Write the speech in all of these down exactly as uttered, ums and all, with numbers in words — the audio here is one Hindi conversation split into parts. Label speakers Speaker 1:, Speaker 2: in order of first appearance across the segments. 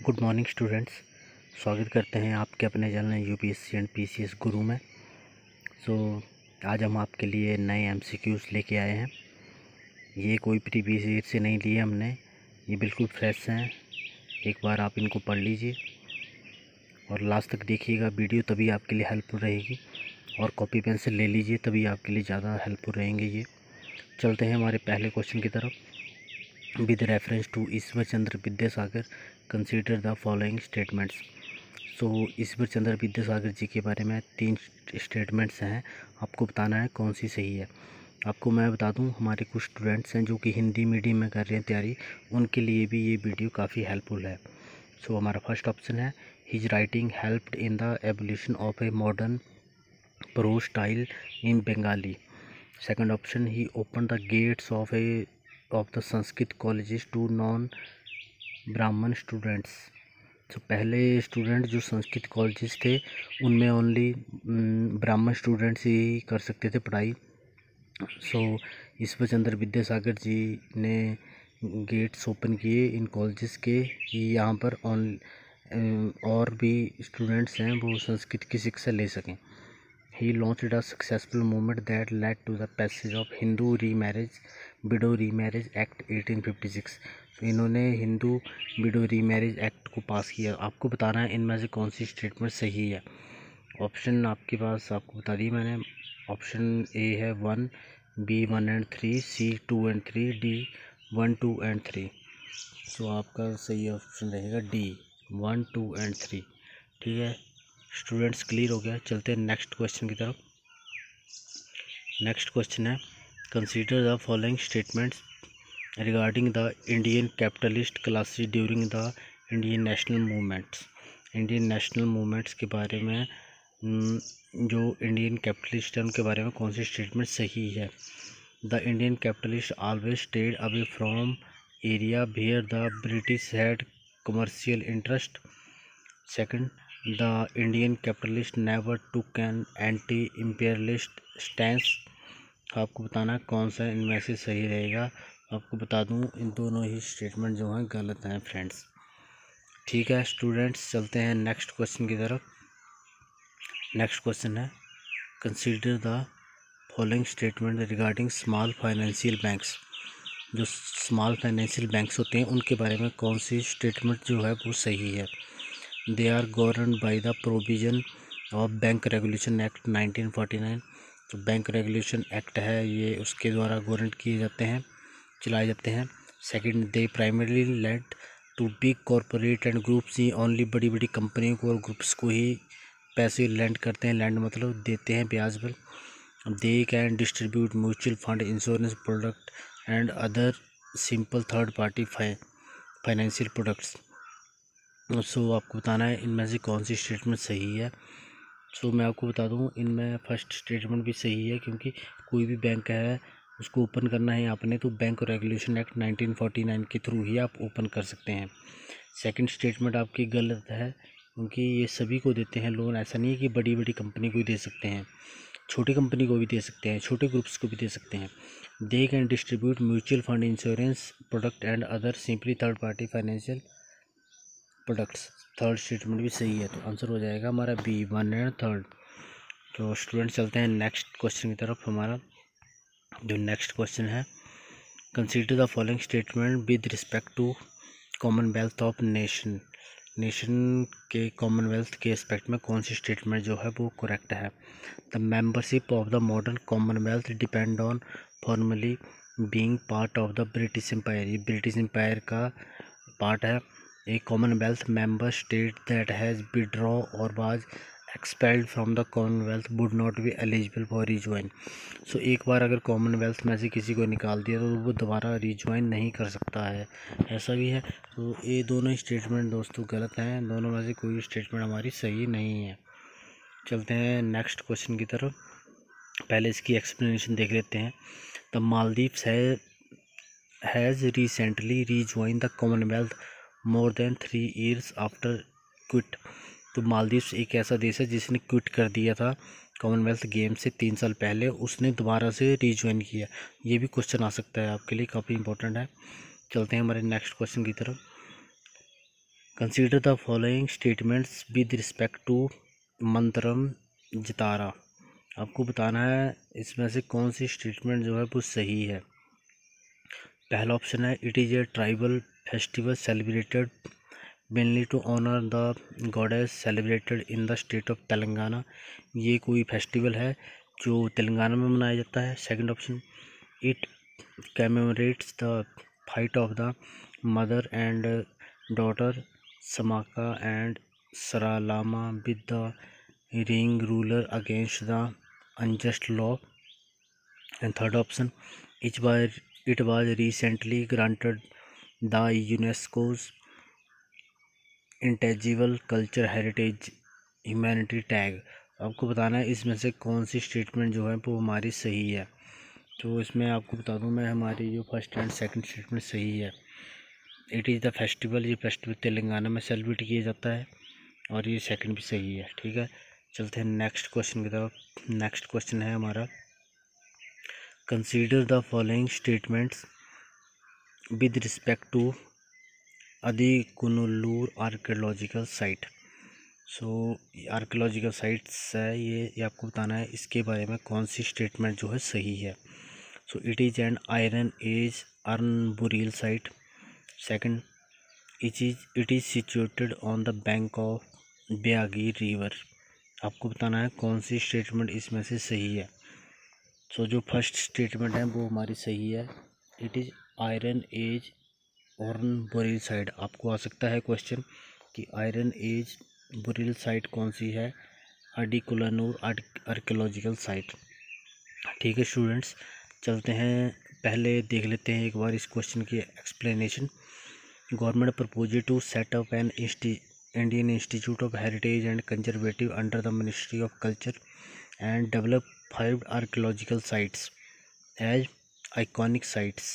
Speaker 1: Good morning students. स्वागत करते हैं आपके अपने चैनल यूपीएससी एंड पीसीएस गुरु में। सो so, आज हम आपके लिए नए एमसीक्यूज़ लेके आए हैं। ये कोई प्रीवियस ईयर से नहीं लिए हमने, ये बिल्कुल फ्रेश हैं। एक बार आप इनको पढ़ लीजिए और लास्ट तक देखिएगा वीडियो, तभी आपके लिए हेल्पफुल रहेगी। और कॉपी पेंसिल ले लीजिए, तभी आपके लिए ज़्यादा हेल्पफुल रहेंगे ये। चलते हैं हमारे पहले क्वेश्चन की तरफ। With reference to Ishwar Chandra Vidyasagar consider the following statements. So Ishwar Chandra Vidyasagar ji के बारे में तीन स्टेटमेंट्स हैं, आपको बताना है कौन सी सही है। आपको मैं बता दूं, हमारे कुछ स्टूडेंट्स हैं जो कि हिंदी मीडियम में कर रहे हैं तैयारी, उनके लिए भी ये वीडियो काफ़ी हेल्पफुल है। सो so, हमारा फर्स्ट ऑप्शन है his writing helped in the evolution of a modern prose style in Bengali. Second option, he open the gates of a of the Sanskrit colleges to non Brahmin students. तो पहले स्टूडेंट जो संस्कृत कॉलेजेस थे उनमें ओनली ब्राह्मण स्टूडेंट्स ही कर सकते थे पढ़ाई। सो ईश्वर चंद्र विद्यासागर जी ने गेट्स ओपन किए इन कॉलेजेस के कि यहाँ पर ऑन और भी स्टूडेंट्स हैं वो संस्कृत की शिक्षा ले सकें। He launched a successful movement that led to the passage of Hindu Remarriage Widow Remarriage Act eighteen fifty six. तो इन्होंने हिंदू विडो रीमैरिज एक्ट को पास किया। आपको बताना है इनमें से कौन सी स्टेटमेंट सही है। ऑप्शन आपके पास आपको बता दी मैंने। ऑप्शन ए है one, B one and three, C two and three, D one two and three. So आपका सही ऑप्शन रहेगा D one two and three. ठीक है स्टूडेंट्स, क्लियर हो गया। चलते हैं नेक्स्ट क्वेश्चन की तरफ। नेक्स्ट क्वेश्चन है consider the following statements regarding the Indian capitalist classes during the Indian national movements. Indian national movements के बारे में जो इंडियन कैपिटलिस्ट है उनके बारे में कौन सी स्टेटमेंट सही है। The Indian capitalist always stayed away from area where the British had commercial interest. Second, The Indian capitalist never took an anti-imperialist stance। आपको बताना कौन सा इनमें से सही रहेगा। आपको बता दूं इन दोनों ही स्टेटमेंट जो हैं गलत हैं फ्रेंड्स। ठीक है स्टूडेंट्स, चलते हैं नेक्स्ट क्वेश्चन की तरफ। नेक्स्ट क्वेश्चन है consider the following statement regarding small financial banks. जो स्मॉल फाइनेंशियल बैंक्स होते हैं उनके बारे में कौन सी स्टेटमेंट जो है वो सही है। They are governed by the provision of bank regulation act nineteen forty nine. तो बैंक रेगुलेशन एक्ट है ये, उसके द्वारा गवर्न किए जाते हैं, चलाए जाते हैं। Second, they primarily lead to big corporate and groups. ही ओनली बड़ी बड़ी कंपनियों को और ग्रुप्स को ही पैसे लैंड करते हैं, लैंड मतलब देते हैं ब्याज पर। They can distribute mutual fund, insurance product and other simple third party financial products. So so, आपको बताना है इनमें से कौन सी स्टेटमेंट सही है। सो so, मैं आपको बता दूं इनमें फर्स्ट स्टेटमेंट भी सही है, क्योंकि कोई भी बैंक है उसको ओपन करना है आपने तो bank regulation act nineteen forty nine के थ्रू ही आप ओपन कर सकते हैं। सेकंड स्टेटमेंट आपकी गलत है, क्योंकि ये सभी को देते हैं लोन। ऐसा नहीं है कि बड़ी बड़ी कंपनी को ही दे सकते हैं, छोटी कंपनी को भी दे सकते हैं, छोटे ग्रुप्स को भी दे सकते हैं। They can distribute mutual fund, insurance product and other simply third party financial products. Third statement भी सही है, तो आंसर हो जाएगा हमारा बी वन एंड थर्ड। तो स्टूडेंट चलते हैं नेक्स्ट क्वेश्चन की तरफ। हमारा जो नेक्स्ट क्वेश्चन है consider the following statement with respect to commonwealth of nation. Nation के कॉमनवेल्थ के एस्पेक्ट में कौन सी स्टेटमेंट जो है वो करेक्ट है। The membership of the modern commonwealth depend on formally being part of the British empire. ये ब्रिटिश एम्पायर का पार्ट है। A Commonwealth member state that has withdrawn or was expelled from the Commonwealth would not be eligible for rejoin। so, एक बार अगर कॉमनवेल्थ में से किसी को निकाल दिया तो वो दोबारा रिज्वाइन नहीं कर सकता है, ऐसा भी है। तो ये दोनों स्टेटमेंट दोस्तों गलत हैं, दोनों में से कोई स्टेटमेंट हमारी सही नहीं है। चलते हैं नेक्स्ट क्वेश्चन की तरफ। पहले इसकी एक्सप्लेनेशन देख लेते हैं। The Maldives has recently rejoin the commonwealth more than three years after quit. तो मालदीव्स एक ऐसा देश है जिसने क्विट कर दिया था कॉमनवेल्थ गेम से तीन साल पहले, उसने दोबारा से रीज्वाइन किया। ये भी क्वेश्चन आ सकता है आपके लिए, काफ़ी इंपॉर्टेंट है। चलते हैं हमारे नेक्स्ट क्वेश्चन की तरफ। Consider the following statements with respect to Medaram Jatara. आपको बताना है इसमें से कौन सी स्टेटमेंट जो है वो सही है। पहला ऑप्शन है it is a tribal festival celebrated mainly to honour the goddess celebrated in the state of Telangana. ये कोई फेस्टिवल है जो तेलंगाना में मनाया जाता है। Second option it commemorates the fight of the mother and daughter Sammakka and Saralamma with the ring ruler against the unjust law. And third option it was it was recently granted the UNESCO's intangible culture heritage humanity tag. आपको बताना है इसमें से कौन सी स्टेटमेंट जो है वो हमारी सही है। तो इसमें आपको बता दूं मैं, हमारी जो फर्स्ट एंड सेकंड स्टेटमेंट सही है। इट इज़ द फेस्टिवल, ये फेस्टिवल तेलंगाना में सेलिब्रेट किया जाता है, और ये सेकंड भी सही है। ठीक है, चलते हैं नेक्स्ट क्वेश्चन की तरफ। नेक्स्ट क्वेश्चन है हमारा consider the following statements with respect to Adichanallur archaeological site. So archaeological sites है ये ये आपको बताना है इसके बारे में कौन सी स्टेटमेंट जो है सही है। So it is an iron age urn burial site. Second it is it is situated on the bank of ब्यागी रिवर। आपको बताना है कौन सी स्टेटमेंट इसमें से सही है। सो so, जो फर्स्ट स्टेटमेंट है वो हमारी सही है। It is iron age urn burial site. आपको आ सकता है क्वेश्चन कि आयरन एज बुरील साइट कौन सी है। Adichanallur archaeological site. ठीक है स्टूडेंट्स, चलते हैं पहले देख लेते हैं एक बार इस क्वेश्चन की explanation. Government propose to set up an Indian institute of heritage and conservative under the ministry of culture and develop five archaeological sites as iconic sites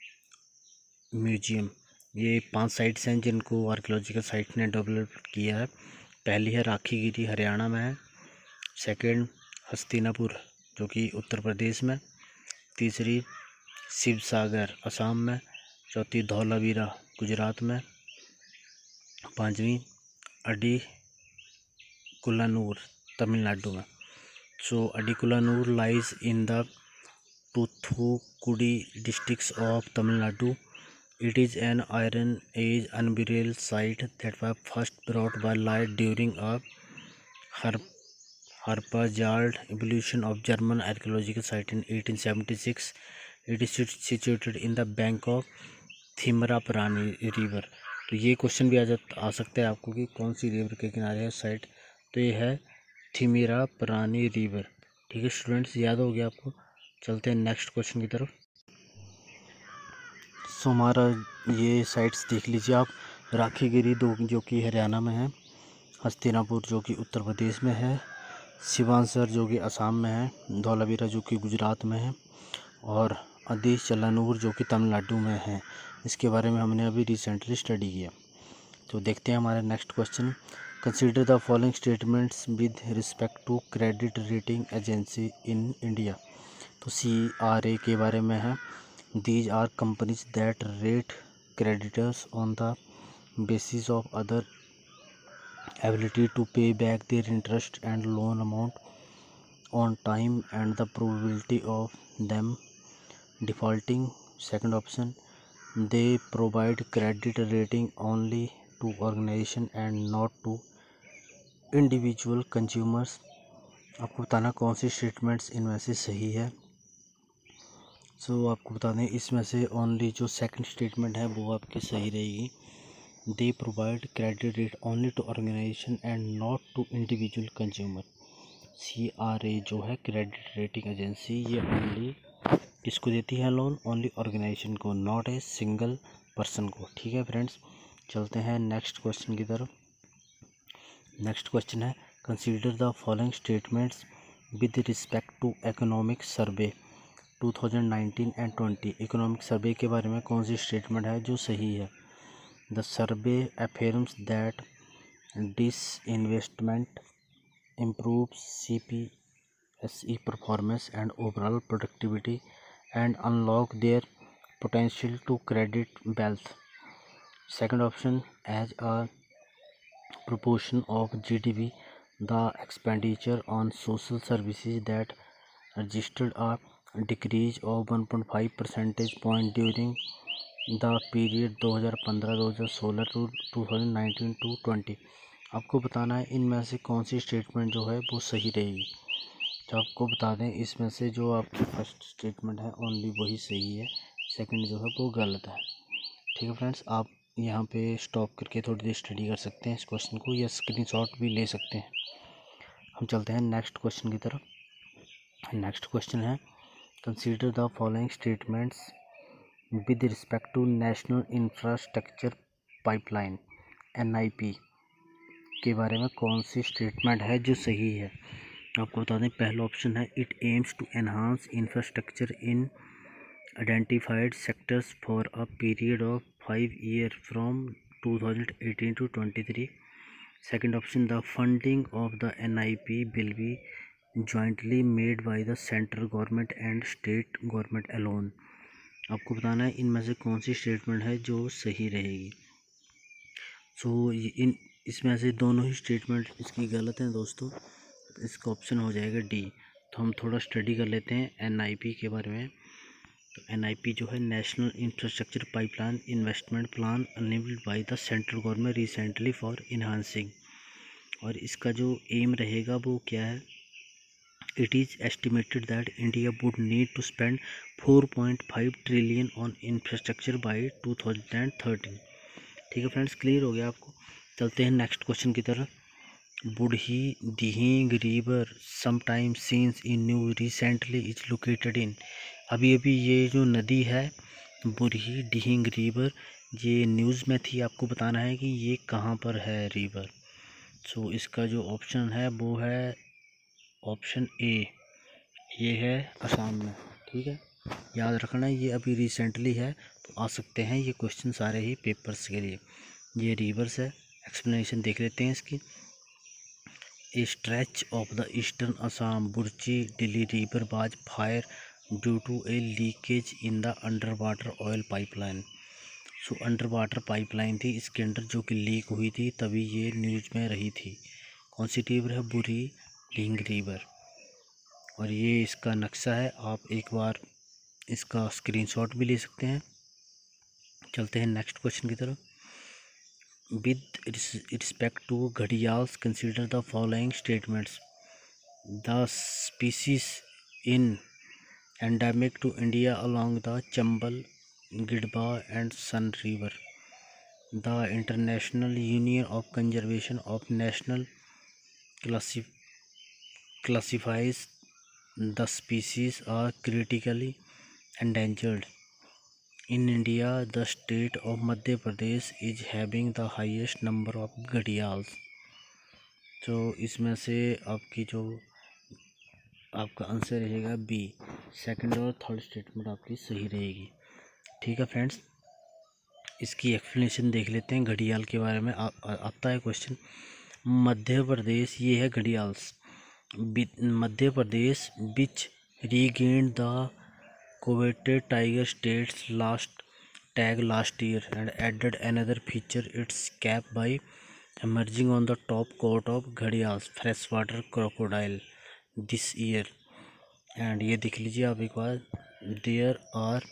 Speaker 1: museum. ये पांच साइट्स हैं जिनको आर्कियोलॉजिकल साइट ने डेवलप किया है। पहली है राखीगिरी हरियाणा में है। सेकंड हस्तिनापुर जो कि उत्तर प्रदेश में। तीसरी शिवसागर असम में। चौथी धौलावीरा गुजरात में। पांचवी अडिकुलानूर तमिलनाडु में। So Adichanallur lies in the Thoothukudi districts of Tamil Nadu. It is an Iron Age unburial site that was first brought by light during a Harpazard evolution of German archaeological site in eighteen seventy-six. It is situated in the bank of Thamirabarani river. तो ये क्वेश्चन भी आ जा आ सकता है आपको कि कौन सी रिवर के किनारे है साइट। तो ये है थिमिरापरानी रिवर। ठीक है स्टूडेंट्स, याद हो गया आपको। चलते हैं नेक्स्ट क्वेश्चन की तरफ। सो हमारा ये साइट्स देख लीजिए आप। राखीगिरी दो जो कि हरियाणा में है। हस्तिनापुर जो कि उत्तर प्रदेश में है। शिवानसर जो कि असम में है। धौलावीरा जो कि गुजरात में है। और अदिकुलानूर जो कि तमिलनाडु में है। इसके बारे में हमने अभी रिसेंटली स्टडी किया। तो देखते हैं हमारा next question. Consider the following statements with respect to credit rating agency in India. तो सी आर ए के बारे में है। These are companies that rate creditors on the basis of other ability to pay back their interest and loan amount on time and the probability of them defaulting. Second option, they provide credit rating only to organization and not to individual consumers. आपको बताना कौन सी स्टेटमेंट्स इनमें से सही है। सो so, आपको बता दें इसमें से ओनली जो सेकंड स्टेटमेंट है वो आपकी सही रहेगी। They provide credit rate only to organisation and not to individual consumer. C R A जो है क्रेडिट रेटिंग एजेंसी, ये ओनली किसको देती है लोन? ओनली ऑर्गेनाइजेशन को, नॉट ए सिंगल पर्सन को। ठीक है फ्रेंड्स, चलते हैं नेक्स्ट क्वेश्चन की तरफ। नेक्स्ट क्वेश्चन है consider the following statements with respect to economic survey two thousand nineteen and twenty. Economic survey के बारे में कौन सी स्टेटमेंट है जो सही है। The survey affirms that dis investment improve C P S E performance and overall productivity and unlock their potential to credit wealth. Second option, as a proportion of G D P, the expenditure on social services that registered a decrease of one point five percentage point during the period दो हज़ार पंद्रह दो हज़ार सोलह to two thousand nineteen to twenty. आपको बताना है इनमें से कौन सी स्टेटमेंट जो है वो सही रहेगी। तो आपको बता दें इसमें से जो आपकी फर्स्ट स्टेटमेंट है ओनली वही सही है, सेकंड जो है वो गलत है। ठीक है फ्रेंड्स, आप यहाँ पे स्टॉप करके थोड़ी देर स्टडी कर सकते हैं इस क्वेश्चन को, या स्क्रीनशॉट भी ले सकते हैं। हम चलते हैं नेक्स्ट क्वेश्चन की तरफ। नेक्स्ट क्वेश्चन है consider the following statements with respect to national infrastructure pipeline N I P के बारे में कौन सी स्टेटमेंट है जो सही है। आपको बता दें पहला ऑप्शन है it aims to enhance infrastructure in identified sectors for a period of five year from two thousand eighteen to twenty three. Second option the funding of the N I P will be jointly made by the central government and state government alone. आपको बताना है इनमें से कौन सी स्टेटमेंट है जो सही रहेगी। सो so, इन इसमें से दोनों ही स्टेटमेंट इसकी गलत हैं दोस्तों, इसका ऑप्शन हो जाएगा डी। तो हम थोड़ा स्टडी कर लेते हैं एन आई पी के बारे में। तो एन आई पी जो है national infrastructure pipeline investment plan enabled by the central government recently for enhancing, और इसका जो एम रहेगा वो क्या है, it is estimated that India would need to spend four point five trillion on infrastructure by two thousand thirteen. ठीक है फ्रेंड्स, क्लियर हो गया आपको। चलते हैं नेक्स्ट क्वेश्चन की तरफ। Burhi Dihing river sometime scenes in new recently is located in. अभी अभी ये जो नदी है बुढ़ी दिहिंग रिवर, ये न्यूज़ में थी। आपको बताना है कि ये कहाँ पर है रिवर। सो so, इसका जो ऑप्शन है वो है ऑप्शन ए, ये है असम में। ठीक है, याद रखना ये अभी रिसेंटली है, तो आ सकते हैं ये क्वेश्चन सारे ही पेपर्स के लिए। ये रिवर्स है, एक्सप्लेनेशन देख लेते हैं इसकी। A stretch of the eastern Assam Burhi दिल्ली river was fire due to a leakage in the under water oil pipeline. So under water pipeline थी इसके अंदर जो कि लीक हुई थी, तभी ये न्यूज़ में रही थी। कौन सी रिवर है, बुरी ढींग रिवर। और ये इसका नक्शा है, आप एक बार इसका स्क्रीनशॉट भी ले सकते हैं। चलते हैं नेक्स्ट क्वेश्चन की तरफ। With respect to gharials consider the following statements. The species in endemic to India along the Chambal गिडबा and Son river. The international union of conservation of national क्लासी classifies the species are critically endangered. In India, the state of Madhya Pradesh is having the highest number of gharials. तो इसमें से आपकी जो आपका आंसर रहेगा बी, सेकंड और थर्ड स्टेटमेंट आपकी सही रहेगी। ठीक है फ्रेंड्स, इसकी एक्सप्लेनेशन देख लेते हैं। घड़ियाल के बारे में आ, आ, आता है क्वेश्चन। मध्य प्रदेश ये है gharials. Madhya Pradesh which regained the coveted tiger states last tag last year and added another feature its cap by emerging on the top coat of gharials freshwater crocodile this year। And ये देख लीजिए आप एक बार, there are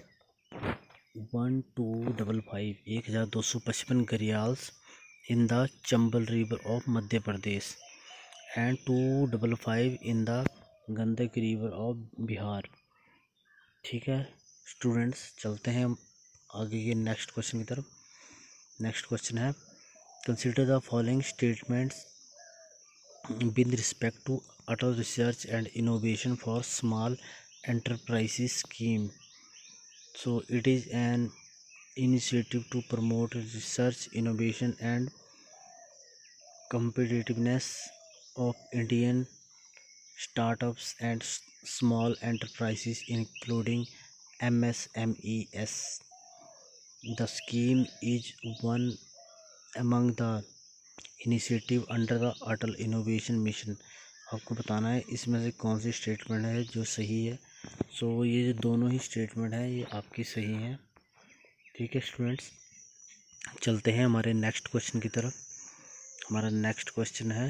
Speaker 1: one two double five एक हज़ार दो सौ पचपन gharials in the Chambal river of Madhya Pradesh and two double five in the Gandak river of Bihar. ठीक है स्टूडेंट्स, चलते हैं हम आगे के नेक्स्ट क्वेश्चन की तरफ। नेक्स्ट क्वेश्चन है consider the following statements with respect to Atal research and innovation for small enterprises scheme. So it is an initiative to promote research innovation and competitiveness of Indian startups and small enterprises including M S M Es. The scheme is one among the initiative under the Atal Innovation Mission। आपको बताना है इसमें से कौन सी स्टेटमेंट है जो सही है। सो so, ये जो दोनों ही स्टेटमेंट है ये आपकी सही हैं। ठीक है स्टूडेंट्स, चलते हैं हमारे नेक्स्ट क्वेश्चन की तरफ। हमारा नेक्स्ट क्वेश्चन है,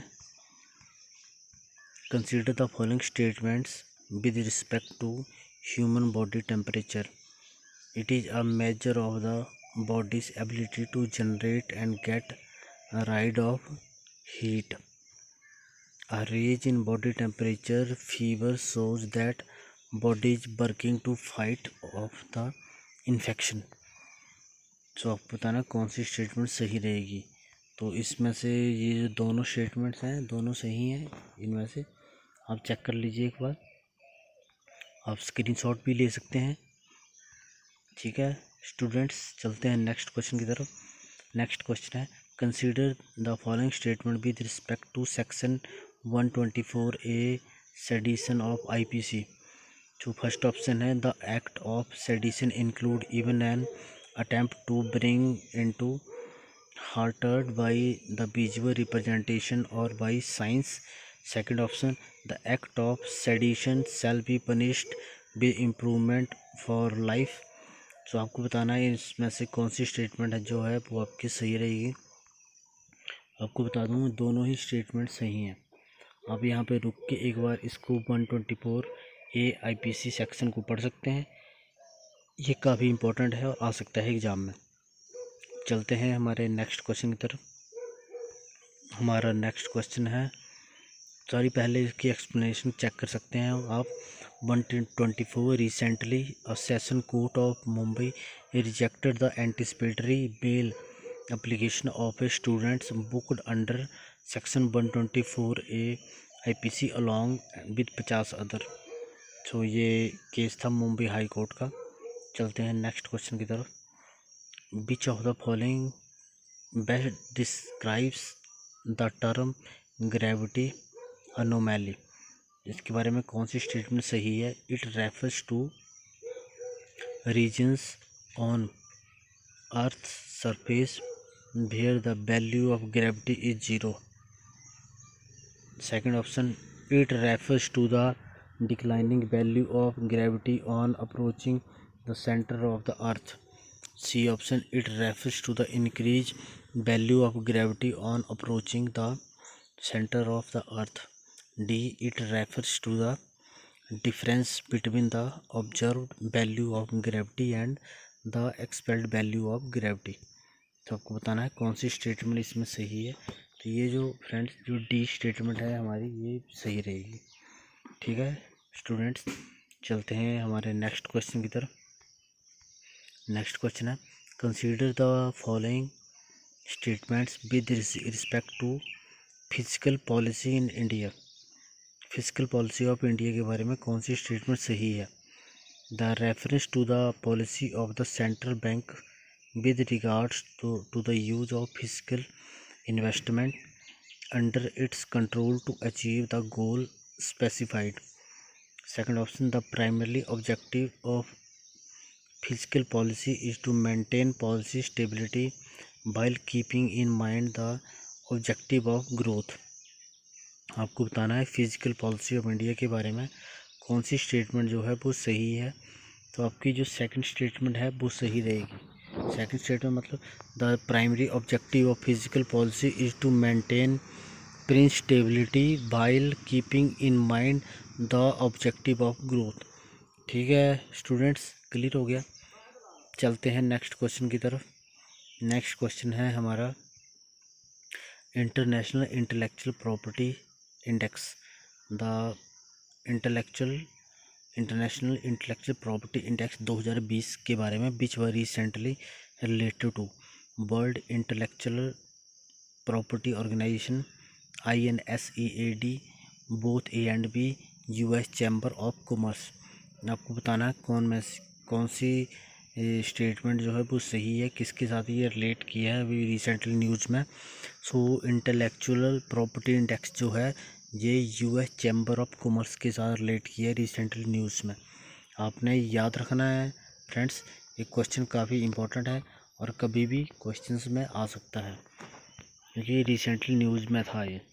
Speaker 1: consider the following statements with respect to human body temperature. It is a measure of the body's ability to generate and get rid of heat. A rise in body temperature fever shows that body is working to fight off the infection. तो आपको बताना कौन सी स्टेटमेंट सही रहेगी. तो इसमें से ये जो दोनों स्टेटमेंट्स हैं दोनों सही हैं. इनमें से आप चेक कर लीजिए एक बार, आप स्क्रीनशॉट भी ले सकते हैं. ठीक है स्टूडेंट्स, चलते हैं नेक्स्ट क्वेश्चन की तरफ. नेक्स्ट क्वेश्चन है, consider the following statement with respect to section one twenty four A sedition of IPC. जो फर्स्ट ऑप्शन है, the act of sedition include even an attempt to bring into hatred by the visual representation और by signs. Second option, the act of sedition shall be punished with improvement for life. तो आपको बताना है इसमें से कौन सी स्टेटमेंट है जो है वो आपकी सही रहेगी. आपको बता दूँ दोनों ही स्टेटमेंट सही हैं. आप यहाँ पे रुक के एक बार इसको one twenty four A IPC section को पढ़ सकते हैं. ये काफ़ी इम्पोर्टेंट है और आ सकता है एग्ज़ाम में. चलते हैं हमारे नेक्स्ट क्वेश्चन की तरफ. हमारा नेक्स्ट क्वेश्चन है, सॉरी पहले इसकी एक्सप्लेनेशन चेक कर सकते हैं आप. One twenty four recently a session court of Mumbai rejected the anticipatory bail application of a students booked under section one twenty four A IPC along with पचास अदर. तो ये केस था मुंबई हाई कोर्ट का. चलते हैं नेक्स्ट क्वेश्चन की तरफ. Which of the following best describes the term gravity anomaly. इसके बारे में कौन सी स्टेटमेंट सही है. It refers to regions on earth surface where the value of gravity is zero. Second option, it refers to the declining value of gravity on approaching the center of the earth. C option, it refers to the increased value of gravity on approaching the center of the earth. D, it refers to the difference between the observed value of gravity and the expelled value of gravity. तो आपको बताना है कौन सी स्टेटमेंट इसमें सही है. तो ये जो फ्रेंड्स जो डी स्टेटमेंट है हमारी ये सही रहेगी. ठीक है स्टूडेंट्स, चलते हैं हमारे नेक्स्ट क्वेश्चन की तरफ. नेक्स्ट क्वेश्चन है, consider the following statements with respect to physical policy in India. Physical policy of India के बारे में कौन सी स्टेटमेंट सही है. The reference to the policy of the central bank with regards to, to the use of fiscal investment under its control to achieve the goal specified. Second option, the primary objective of fiscal policy is to maintain policy stability while keeping in mind the objective of growth. आपको बताना है फिजिकल पॉलिसी ऑफ इंडिया के बारे में कौन सी स्टेटमेंट जो है वो सही है. तो आपकी जो सेकंड स्टेटमेंट है वो सही रहेगी. सेकंड स्टेटमेंट मतलब the primary objective of physical policy is to maintain prince stability while keeping in mind the objective of growth. ठीक है स्टूडेंट्स, क्लियर हो गया. चलते हैं नेक्स्ट क्वेश्चन की तरफ. नेक्स्ट क्वेश्चन है हमारा, international intellectual property index. The intellectual international intellectual property index दो हज़ार बीस के बारे में which were recently related to world intellectual property organisation I N S E A D both A and B US chamber of commerce. आपको बताना है कौन में कौन सी स्टेटमेंट जो है वो सही है, किसके साथ ये रिलेट किया है अभी रिसेंटली न्यूज़ में. सो इंटेलेक्चुअल प्रॉपर्टी इंडेक्स जो है ये यूएस चैम्बर ऑफ कॉमर्स के साथ रिलेट किया है रिसेंटली न्यूज़ में. आपने याद रखना है फ्रेंड्स, ये क्वेश्चन काफ़ी इम्पोर्टेंट है और कभी भी क्वेश्चंस में आ सकता है क्योंकि रिसेंटली न्यूज़ में था ये.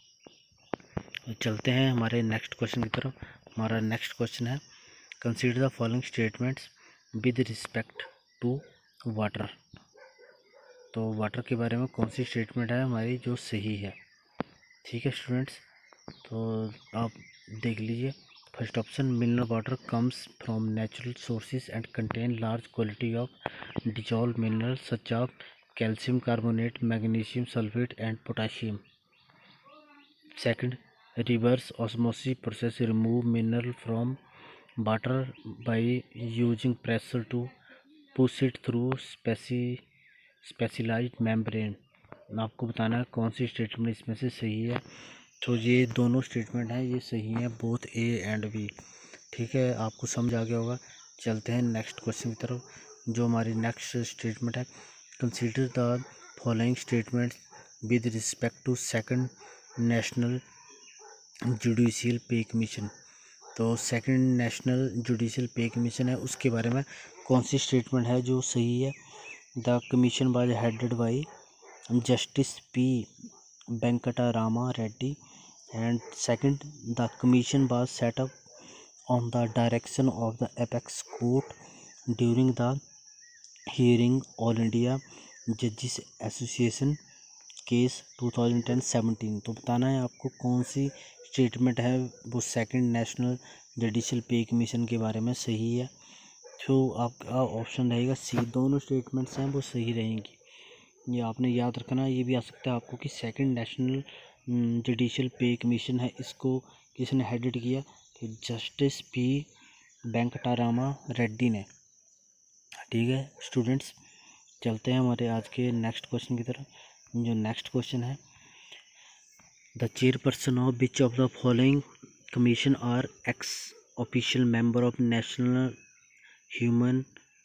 Speaker 1: चलते हैं हमारे नेक्स्ट क्वेश्चन की तरफ. हमारा नेक्स्ट क्वेश्चन है, consider the following statements with respect to water. तो वाटर के बारे में कौन सी स्टेटमेंट है हमारी जो सही है। ठीक है स्टूडेंट्स, तो आप देख लीजिए। First option, mineral water comes from natural sources and contain large quality of dissolve mineral such of calcium carbonate, magnesium sulphate and potassium. Second, reverse osmosis process remove mineral from water by using pressure to push it through स्पेसी स्पेशलाइज्ड मेम्ब्रेन। आपको बताना है कौन सी स्टेटमेंट इसमें से सही है। तो ये दोनों स्टेटमेंट हैं, ये सही हैं, बोथ ए एंड बी। ठीक है, आपको समझ आ गया होगा। चलते हैं नेक्स्ट क्वेश्चन की तरफ, जो हमारी नेक्स्ट स्टेटमेंट है। Consider the following statement with respect to second national judicial pay commission. तो second national judicial pay commission है, उसके बारे में कौन सी स्टेटमेंट है जो सही है। The commission was headed by justice P Venkatarama Reddy and second, the commission was set up on the direction of the apex court during the hearing All India Judges Association case two thousand ten seventeen. तो बताना है आपको कौन सी स्टेटमेंट है वो second national judicial pay commission के बारे में सही है। तो आपका ऑप्शन रहेगा सी, दोनों स्टेटमेंट्स हैं वो सही रहेंगी। ये आपने याद रखना। ये भी आ सकता है आपको कि second national judicial pay commission है, इसको किसने हेडेड किया, कि जस्टिस पी वेंकटरामा रेड्डी ने। ठीक है स्टूडेंट्स, चलते हैं हमारे आज के नेक्स्ट क्वेश्चन की तरफ। जो नेक्स्ट क्वेश्चन है, the chairperson of which of the following commission are ex official member of national human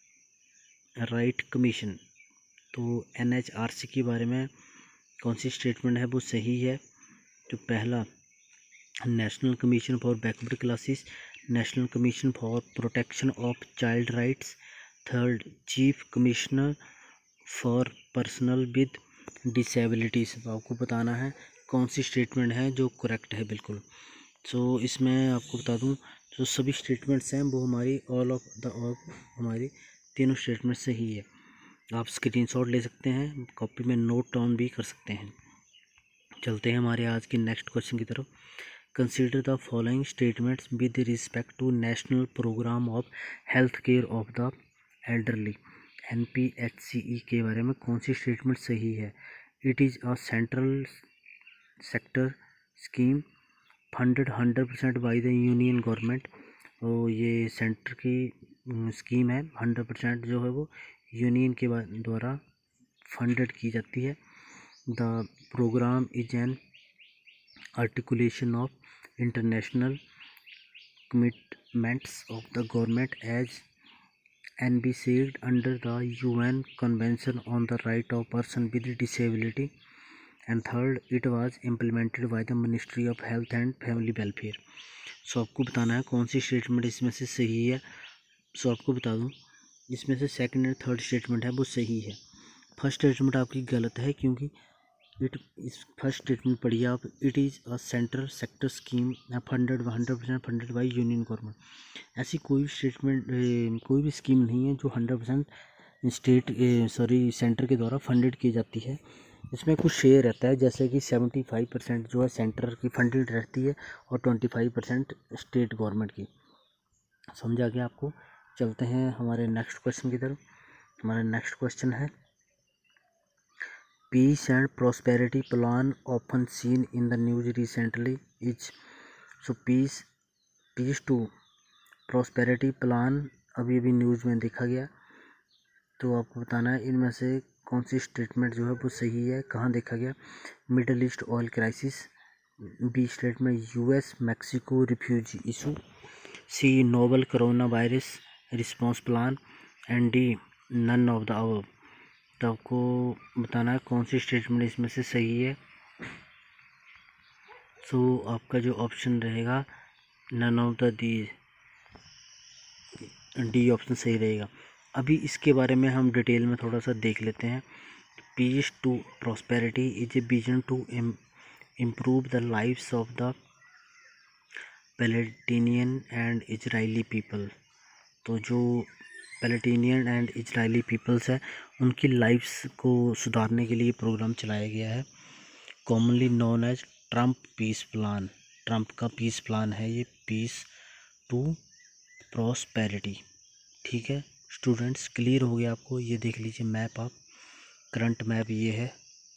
Speaker 1: right commission. तो एन एच आर सी के बारे में कौन सी स्टेटमेंट है वो सही है। तो पहला, national commission for backward classes, national commission for protection of child rights. Third, chief commissioner for personal with disabilities. तो आपको बताना है कौन सी स्टेटमेंट है जो करेक्ट है बिल्कुल। सो इसमें आपको बता दूं, जो सभी स्टेटमेंट्स हैं वो हमारी ऑल ऑफ द ऑल हमारी तीनों स्टेटमेंट सही है। आप स्क्रीनशॉट ले सकते हैं, कॉपी में नोट डाउन भी कर सकते हैं। चलते हैं हमारे आज के नेक्स्ट क्वेश्चन की तरफ। Consider the following statements with respect to national programme of health care of the elderly. N P H C E के बारे में कौन सी स्टेटमेंट सही है। It is a central sector scheme funded hundred percent by the union government. तो ये सेंटर की स्कीम है, हंड्रेड परसेंट जो है वो यूनियन के द्वारा फंडेड की जाती है। The programme is an articulation of international commitments of the government as envisaged under the U N Convention on the Right of Person with Disability. And third, it was implemented by the Ministry of Health and Family Welfare. So आपको बताना है कौन सी स्टेटमेंट इसमें से सही है। सो आपको बता दूं, इसमें से सेकंड और थर्ड स्टेटमेंट है वो सही है। फर्स्ट स्टेटमेंट आपकी गलत है, क्योंकि इट इस फर्स्ट स्टेटमेंट पढ़िए आप, it is a central sector scheme funded hundred percent funded by union government. ऐसी कोई भी स्टेटमेंट कोई भी स्कीम नहीं है जो hundred percent state sorry centre के द्वारा फंडेड की जाती है। इसमें कुछ शेयर रहता है, जैसे कि सेवेंटी फाइव परसेंट जो है सेंटर की फंडेड रहती है और twenty five percent state government की। समझा गया आपको। चलते हैं हमारे नेक्स्ट क्वेश्चन की तरफ। हमारा नेक्स्ट क्वेश्चन है, Peace and prosperity plan often seen in the news recently is so peace peace to prosperity plan अभी अभी न्यूज़ में देखा गया। तो आपको बताना है इनमें से कौन सी स्टेटमेंट जो है वो सही है, कहाँ देखा गया। Middle East oil crisis, B statement US Mexico refugee issue, C novel corona virus response plan and D none of the above. तो आपको बताना है कौन सी स्टेटमेंट इसमें से सही है। सो so, आपका जो ऑप्शन रहेगा none of the the, D option सही रहेगा। अभी इसके बारे में हम डिटेल में थोड़ा सा देख लेते हैं। Peace to prosperity is a vision to improve the lives of the Palestinian and Israeli people. तो जो पैलेस्टीनियन एंड इजरायली पीपल्स है उनकी लाइफ्स को सुधारने के लिए प्रोग्राम चलाया गया है, commonly known as Trump peace plan. Trump का पीस प्लान है ये, पीस टू प्रॉस्पेरिटी। ठीक है स्टूडेंट्स, क्लियर हो गया आपको? ये देख लीजिए मैप आप, करंट मैप ये है।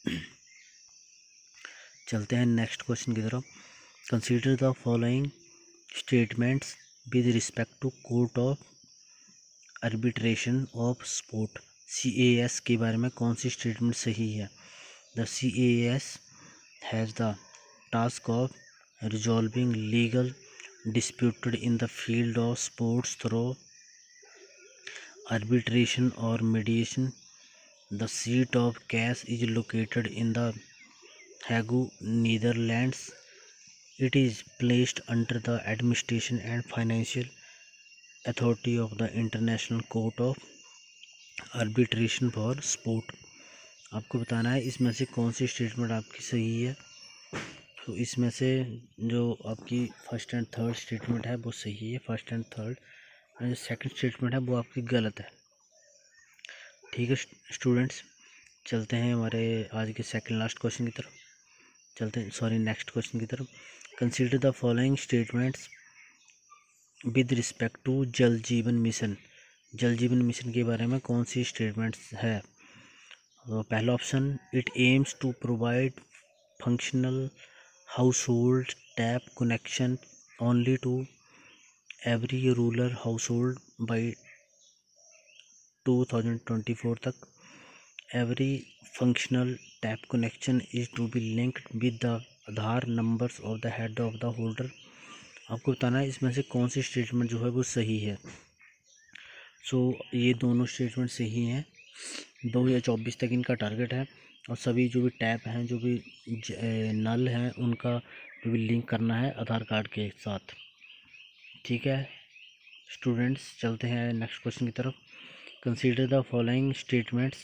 Speaker 1: चलते हैं नेक्स्ट क्वेश्चन की तरफ। Consider the following statements with respect to court of arbitration of sport. C A S के बारे में कौन सी स्टेटमेंट सही है? The C A S has the task of resolving legal disputed in the field of sports through arbitration or mediation. The seat of case is located in the Hague, Netherlands. It is placed under the administration and financial authority of the International Court of Arbitration for Sport. आपको बताना है इसमें से कौन सी स्टेटमेंट आपकी सही है। तो इसमें से जो आपकी फर्स्ट एंड थर्ड स्टेटमेंट है वो सही है, फर्स्ट एंड थर्ड, और जो सेकंड स्टेटमेंट है वो आपकी गलत है। ठीक है स्टूडेंट्स, चलते हैं हमारे आज के सेकंड लास्ट क्वेश्चन की तरफ। चलते हैं सॉरी नेक्स्ट क्वेश्चन की तरफ। Consider the following statements with respect to Jal Jeevan mission. जल जीवन मिशन के बारे में कौन सी स्टेटमेंट्स है? तो पहला option, it aims to provide functional household tap connection only to every rural household by two thousand twenty-four तक। every functional tap connection is to be linked with the Aadhaar numbers of the head of the holder। आपको बताना है इसमें से कौन सी स्टेटमेंट जो है वो सही है। सो so, ये दोनों स्टेटमेंट सही हैं। दो हज़ार चौबीस तक इनका टारगेट है और सभी जो भी टैप हैं, जो भी नल हैं, उनका जो भी लिंक करना है आधार कार्ड के साथ। ठीक है स्टूडेंट्स, चलते हैं नेक्स्ट क्वेश्चन की तरफ। Consider the following statements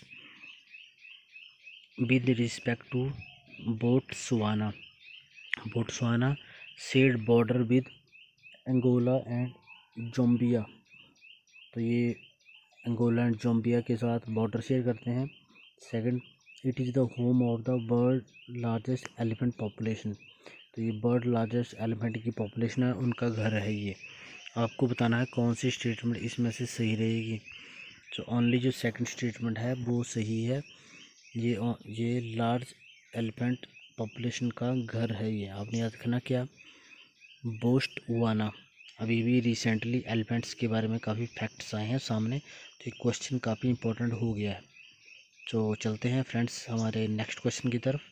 Speaker 1: with respect to Botswana. Botswana shared border with Angola and Zambia. तो ये अंगोला एंड ज़ाम्बिया के साथ बॉर्डर शेयर करते हैं। Second, it is the home of the world largest elephant population. तो ये वर्ल्ड लार्जेस्ट एलिफेंट की पॉपुलेशन है, उनका घर है ये। आपको बताना है कौन सी स्टेटमेंट इसमें से सही रहेगी। तो ओनली जो सेकंड स्टेटमेंट है वो सही है। ये ये लार्ज एलिफेंट पॉपुलेशन का घर है ये। आपने याद रखना क्या, बोट्सवाना। अभी भी रिसेंटली एलिफेंट्स के बारे में काफ़ी फैक्ट्स आए हैं सामने, तो ये क्वेश्चन काफ़ी इंपॉर्टेंट हो गया है। तो चलते हैं फ्रेंड्स हमारे नेक्स्ट क्वेश्चन की तरफ।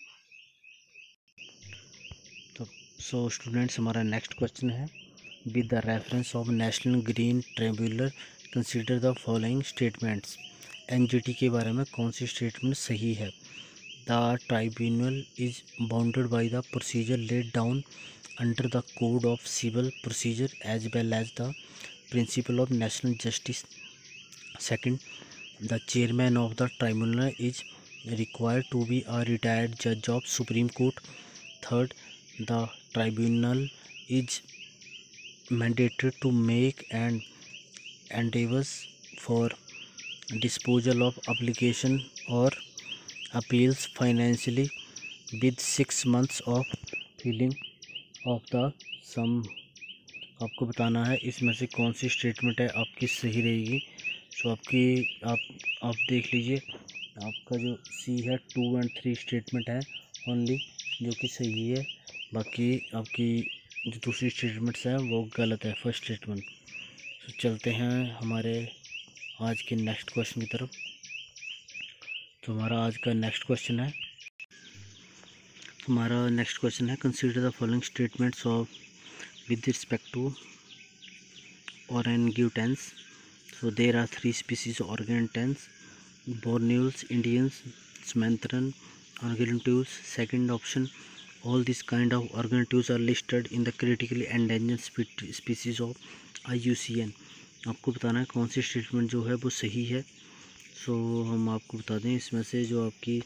Speaker 1: तो सो स्टूडेंट्स, हमारा नेक्स्ट क्वेश्चन है, with the reference of national green tribunal consider the following statements. NGT के बारे में कौन सी स्टेटमेंट सही है? The tribunal is bounded by the procedure laid down under the code of civil procedure as well as the principle of national justice. Second, the chairman of the tribunal is required to be a retired judge of Supreme Court. Third, the tribunal is mandated to make and endeavors for disposal of application or appeals financially with six months of filling of the sum। आपको बताना है इसमें से कौन सी स्टेटमेंट है आपकी सही रहेगी। सो आपकी आप आप देख लीजिए, आपका जो सी है टू एंड थ्री स्टेटमेंट है ओनली जो कि सही है, बाकी आपकी जो दूसरी स्टेटमेंट्स हैं वो गलत है, फर्स्ट स्टेटमेंट। सो चलते हैं हमारे आज के नेक्स्ट क्वेश्चन की तरफ। तो हमारा आज का नेक्स्ट क्वेश्चन है हमारा नेक्स्ट क्वेश्चन है consider the following statements of with respect to orangutans। So there are three species of orangutans: Borneos, Indians, Sumatran orangutans. Second option, all these kind of orangutans are listed in the critically endangered species of I U C N। आपको बताना है कौन सी स्टेटमेंट जो है वो सही है। सो so, हम आपको बता दें इसमें से जो आपकी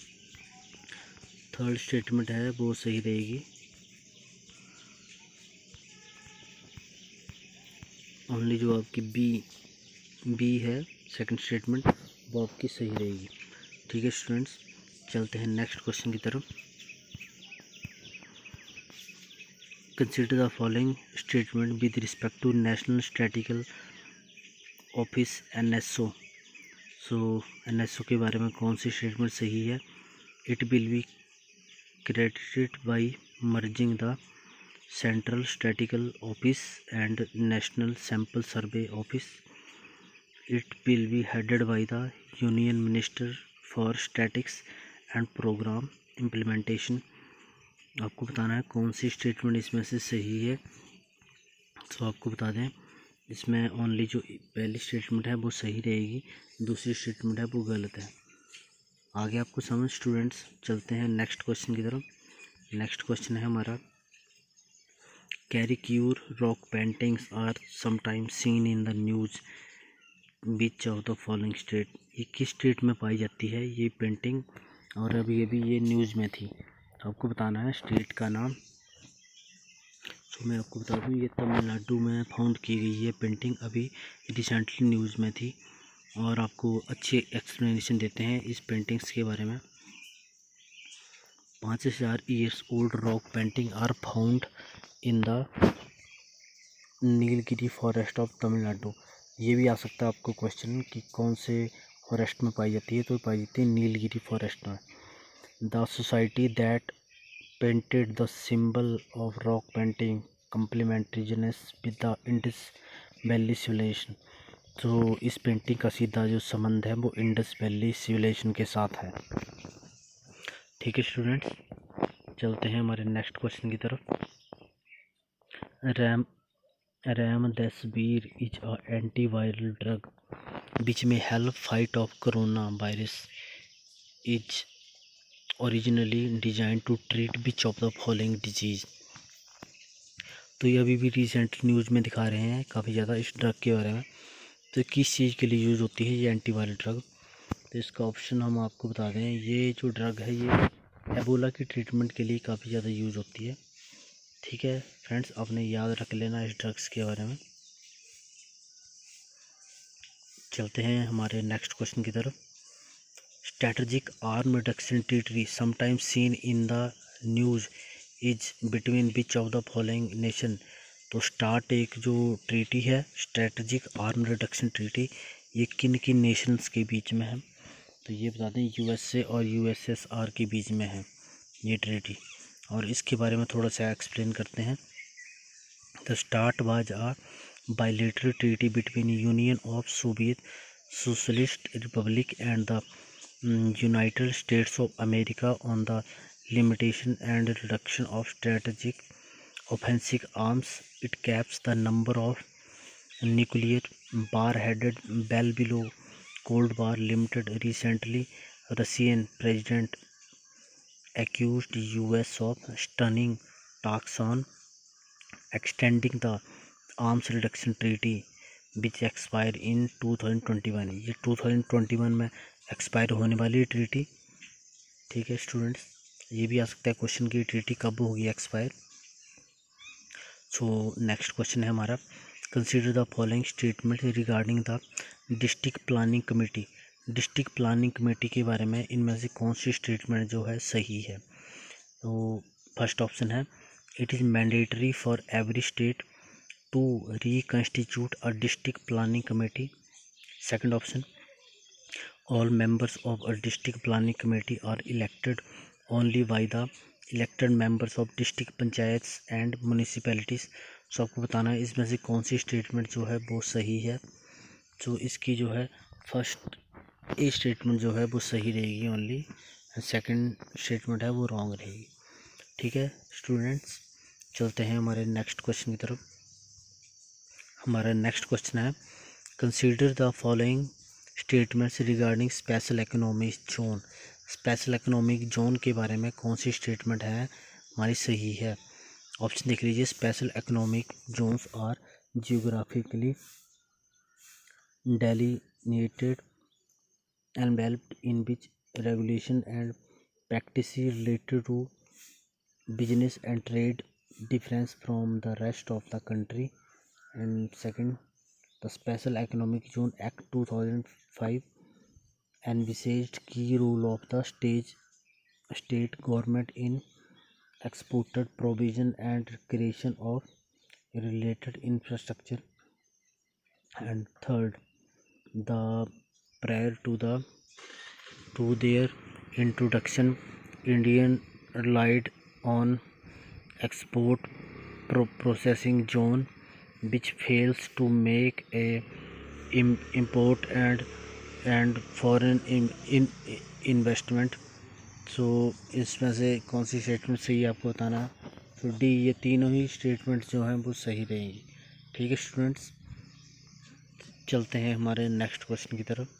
Speaker 1: थर्ड स्टेटमेंट है वो सही रहेगी। ओनली जो आपकी बी बी है सेकंड स्टेटमेंट, वो आपकी सही रहेगी। ठीक है स्टूडेंट्स, चलते हैं नेक्स्ट क्वेश्चन की तरफ। Consider the following statement with respect to national statistical office N S O. So N S O के बारे में कौन सी स्टेटमेंट सही है? It will be credited by merging the central statistical office and national sample survey office. It will be headed by the union minister for statics and programme implementation. आपको बताना है कौन सी स्टेटमेंट इसमें से सही है। तो आपको बता दें, इसमें ओनली जो पहली स्टेटमेंट है वो सही रहेगी, दूसरी स्टेटमेंट है वो गलत है। आगे आपको समझ स्टूडेंट्स, चलते हैं नेक्स्ट क्वेश्चन की तरफ। नेक्स्ट क्वेश्चन है हमारा, caricature rock paintings are sometimes seen in the news which of the following state. ये किस स्टेट में पाई जाती है ये पेंटिंग, और अभी अभी ये न्यूज़ में थी। आपको बताना है स्टेट का नाम। तो मैं आपको बता दूँ, ये तमिलनाडु में फाउंड की गई है पेंटिंग, अभी रिसेंटली न्यूज़ में थी। और आपको अच्छी एक्सप्लेनेशन देते हैं इस पेंटिंग्स के बारे में। पाँच हज़ार years old rock painting are found in the Nilgiri forest of Tamil Nadu. ये भी आ सकता है आपको क्वेश्चन कि कौन से फॉरेस्ट में पाई जाती है, तो पाई जाती है नीलगिरी फॉरेस्ट में। The society that painted the symbol of rock painting complement regions with the Indus valley civilisation. तो इस पेंटिंग का सीधा जो संबंध है वो इंडस वैली सिविलाइजेशन के साथ है। ठीक है स्टूडेंट्स, चलते हैं हमारे नेक्स्ट क्वेश्चन की तरफ। Rem remdesivir is a antiviral drug which may help fight off corona virus is originally design to treat which of the following disease. तो ये अभी भी रिसेंट न्यूज़ में दिखा रहे हैं काफ़ी ज़्यादा इस ड्रग के बारे में। तो किस चीज़ के लिए यूज़ होती है ये एंटीवायरल ड्रग? तो इसका ऑप्शन हम आपको बता दें, ये जो ड्रग है ये एबोला की ट्रीटमेंट के लिए काफ़ी ज़्यादा यूज़ होती है। ठीक है फ्रेंड्स, आपने याद रख लेना इस ड्रग्स के बारे में। चलते हैं हमारे नेक्स्ट क्वेश्चन की तरफ। Strategic arm reduction treaty sometimes seen in the news is between which of the following nation. तो स्टार्ट एक जो ट्रीटी है स्ट्रैटेजिक आर्म रिडक्शन ट्रीटी, ये किन किन नेशंस के बीच में है? तो ये बता दें यूएसए और यूएसएसआर के बीच में है ये ट्रीटी। और इसके बारे में थोड़ा सा एक्सप्लेन करते हैं। The START was a bilateral treaty between Union of Soviet Socialist Republic and the United States of America on the limitation and reduction of strategic offensive arms. It caps the number of nuclear warheaded well below Cold War limited. Recently, Russian President accused U S of stunning talks on extending the arms reduction treaty which expire in two thousand twenty one. ये टू थाउजेंड ट्वेंटी वन में एक्सपायर होने वाली ट्रीटी। ठीक है स्टूडेंट्स, ये भी आ सकता है क्वेश्चन की ट्रीटी कब होगी एक्सपायर। सो नेक्स्ट क्वेश्चन है हमारा, consider the following statement regarding the district planning committee. District planning committee के बारे में इनमें से कौन सी स्टेटमेंट जो है सही है? तो फर्स्ट ऑप्शन है, it is mandatory for every state to reconstitute a district planning committee. Second option, all members of a district planning committee are elected only by the elected members of district panchayats and municipalities। So आपको बताना है इसमें से कौन सी स्टेटमेंट जो है वो सही है। तो इसकी जो है फर्स्ट ए स्टेटमेंट जो है वो सही रहेगी ओनली, सेकंड स्टेटमेंट है वो रॉन्ग रहेगी। ठीक है स्टूडेंट्स, चलते हैं हमारे नेक्स्ट क्वेश्चन की तरफ। हमारा नेक्स्ट क्वेश्चन है, consider the following statements regarding special economic zone. Special economic zone के बारे में कौन सी स्टेटमेंट है हमारी सही है? ऑप्शन देख लीजिए, special economic zones are geographically delineated enveloped in which regulation and practice related to business and trade difference from the rest of the country. And second The Special Economic Zone Act two thousand five envisaged key role of the state state government in exported provision and creation of related infrastructure. And third, the prior to the to their introduction, Indian relied on export pro- processing zone, which fails to make a im- import and and foreign in, in investment. So इसमें से कौन सी स्टेटमेंट सही है आपको बताना है. तो डी, ये तीनों ही स्टेटमेंट जो हैं वो सही रहेंगी. ठीक है स्टूडेंट्स, चलते हैं हमारे नेक्स्ट क्वेश्चन की तरफ.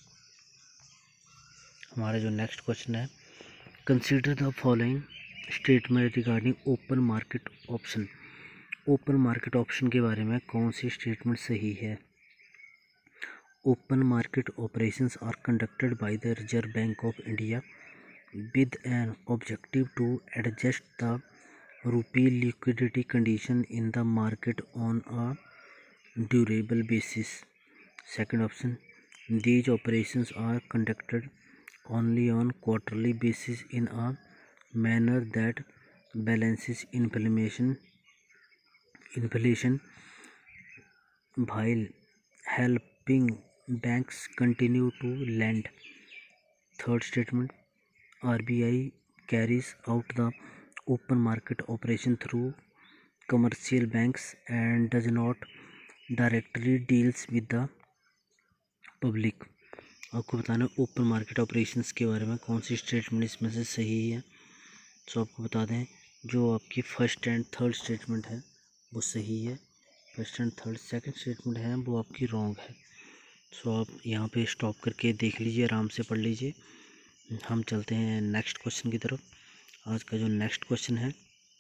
Speaker 1: हमारा जो नेक्स्ट क्वेश्चन है, consider the following statement regarding open market option. Open market option के बारे में कौन सी स्टेटमेंट सही है. Open market operations are conducted by the Reserve Bank of India with an objective to adjust the rupee liquidity condition in the market on a durable basis. Second option, these operations are conducted only on quarterly basis in a manner that balances inflation inflation while helping banks continue to lend. Third statement, R B I carries out the open market operation through commercial banks and does not directly deals with the public. आपको बताना है ओपन मार्केट ऑपरेशंस के बारे में कौन सी स्टेटमेंट इसमें से सही है. सो आपको बता दें, जो आपकी फर्स्ट एंड थर्ड स्टेटमेंट है वो सही है. First and third second statement है वो आपकी रॉन्ग है. सो आप यहाँ पे स्टॉप करके देख लीजिए, आराम से पढ़ लीजिए. हम चलते हैं नेक्स्ट क्वेश्चन की तरफ. आज का जो नेक्स्ट क्वेश्चन है,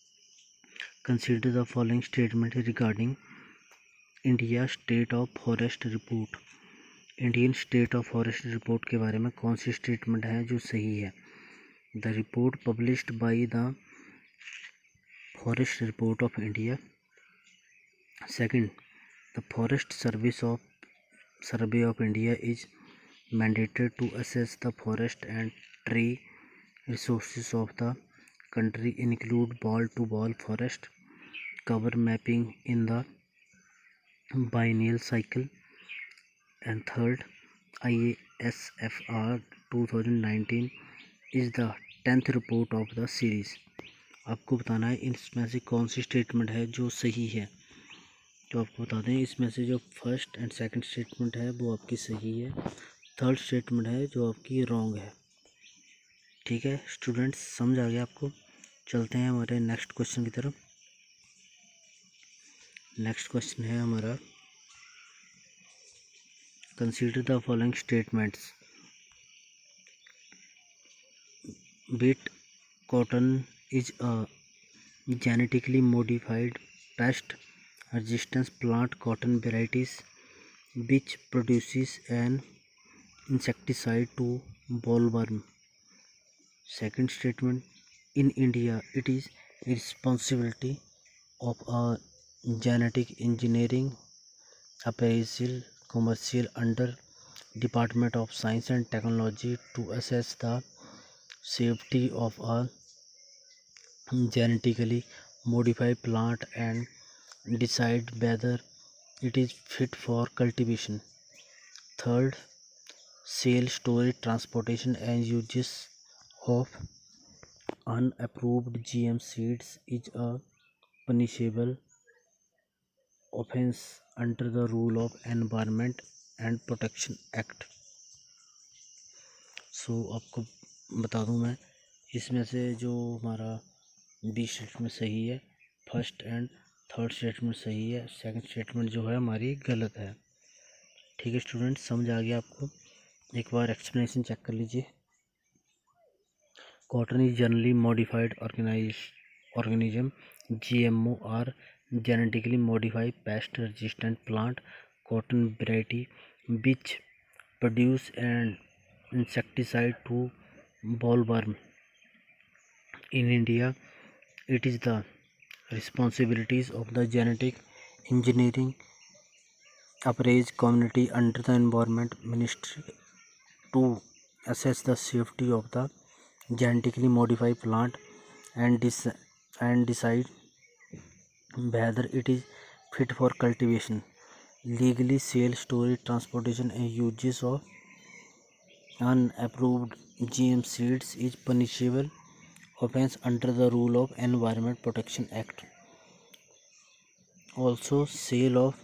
Speaker 1: consider the following statement regarding India state of forest report. Indian state of forest report के बारे में कौन सी स्टेटमेंट है जो सही है. The report published by the forest report of India. Second, the forest service of survey of India is mandated to assess the forest and tree resources of the country, include ball-to-ball forest cover mapping in the biennial cycle. And third, I A S F R twenty nineteen is the tenth report of the series. आपको बताना है इसमें से कौन सी स्टेटमेंट है जो सही है. तो आपको बता दें, इसमें से जो फर्स्ट एंड सेकंड स्टेटमेंट है वो आपकी सही है. थर्ड स्टेटमेंट है जो आपकी रॉन्ग है. ठीक है स्टूडेंट्स, समझ आ गया आपको. चलते हैं हमारे नेक्स्ट क्वेश्चन की तरफ. नेक्स्ट क्वेश्चन है हमारा, consider the following statements. Bt cotton is a genetically modified pest resistance plant cotton varieties which produces an insecticide to bollworm. Second statement, in India it is responsibility of a genetic engineering appraisal commercial under Department of Science and Technology to assess the safety of a genetically modified plant and decide whether it is fit for cultivation. Third, sale, storage, transportation and uses of unapproved G M seeds is a punishable offence under the rule of Environment and Protection Act. So so, आपको बता दूं मैं, इसमें से जो हमारा बी स्टेटमेंट सही है, फर्स्ट एंड थर्ड स्टेटमेंट सही है, सेकंड स्टेटमेंट जो है हमारी गलत है. ठीक है स्टूडेंट्स, समझ आ गया आपको. एक बार एक्सप्लेनेशन चेक कर लीजिए. Cotton is generally modified organise organism. GMO are genetically modified pest resistant plant cotton variety which produce and insecticide to bollworm. In India, it is the responsibilities of the genetic engineering appraise community under the environment ministry to assess the safety of the genetically modified plant and dis- and decide whether it is fit for cultivation. Legally sale, storage, transportation and uses of unapproved G M seeds is punishable offense under the rule of Environment Protection Act. Also, sale of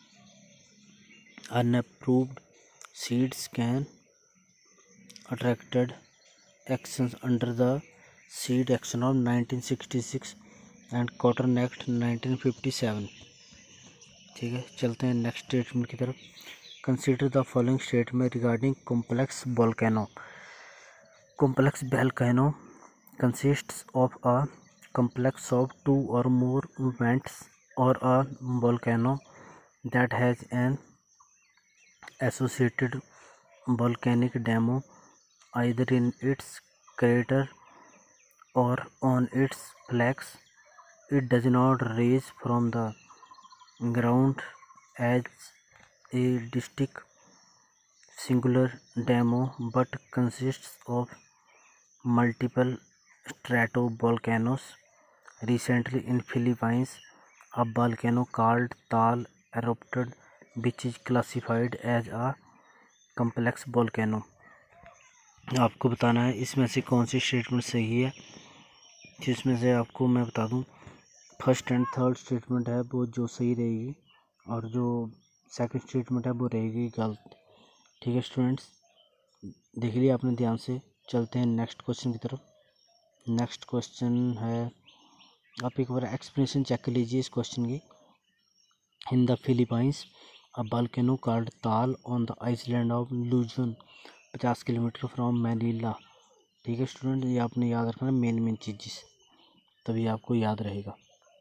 Speaker 1: unapproved seeds can attracted actions under the Seed Action of nineteen sixty-six and Cotton Act nineteen fifty-seven. ठीक है, चलते हैं नेक्स्ट स्टेटमेंट की तरफ. Consider the following statement regarding complex volcano. Complex volcano consists of a complex of two or more vents or a volcano that has an associated volcanic dome either in its crater or on its flanks. It does not rise from the ground as a distinct singular dome but consists of multiple stratovolcanoes. Recently in Philippines, a volcano called Taal erupted, which is classified as a complex volcano. आपको बताना है इसमें से कौन सी स्टेटमेंट सही है. जिसमें से आपको मैं बता दूं, फर्स्ट एंड थर्ड स्टेटमेंट है वो जो सही रहेगी और जो सेकंड स्टेटमेंट है वो रहेगी गलत. ठीक है स्टूडेंट्स, देख लिया आपने ध्यान से. चलते हैं नेक्स्ट क्वेश्चन की तरफ. नेक्स्ट क्वेश्चन है, आप एक बार एक्सप्लेनेशन चेक कर लीजिए इस क्वेश्चन की. In the Philippines a volcano called Taal on the island of Luzon, पचास किलोमीटर फ्रॉम मैनीला. ठीक है स्टूडेंट, ये आपने याद रखना मेन मेन चीज़, तभी आपको याद रहेगा.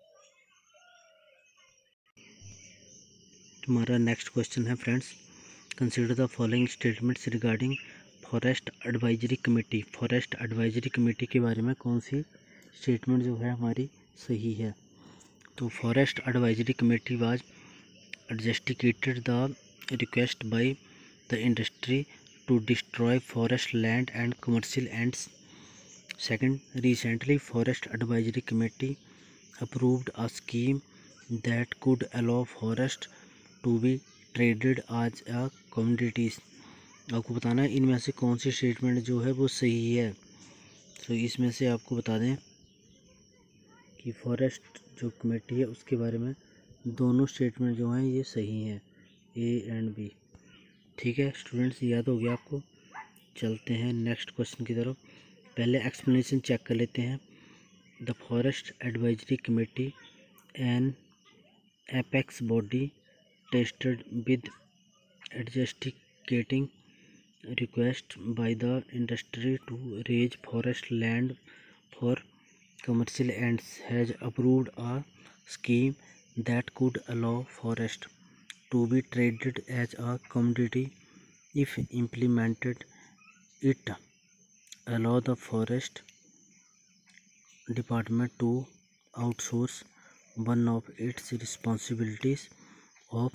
Speaker 1: तुम्हारा नेक्स्ट क्वेश्चन है friends, consider the following statements regarding forest advisory committee. Forest advisory committee के बारे में कौन सी स्टेटमेंट जो है हमारी सही है. तो forest advisory committee was adjudicated the request by the industry to destroy forest land and commercial ends. Second, recently forest advisory committee approved a scheme that could allow forest to be traded as a commodities. आपको बताना है इनमें से कौन सी स्टेटमेंट जो है वो सही है. तो इसमें से आपको बता दें कि फॉरेस्ट जो कमेटी है उसके बारे में दोनों स्टेटमेंट जो हैं ये सही हैं, ए एंड बी. ठीक है स्टूडेंट्स, याद हो गया आपको. चलते हैं नेक्स्ट क्वेश्चन की तरफ. पहले एक्सप्लेनेशन चेक कर लेते हैं. The forest advisory committee an apex body tested with adjudicating request by the industry to raise forest land for commercial ends has approved a scheme that could allow forest to be traded as a commodity. If implemented, it allow the forest department to outsource one of its responsibilities of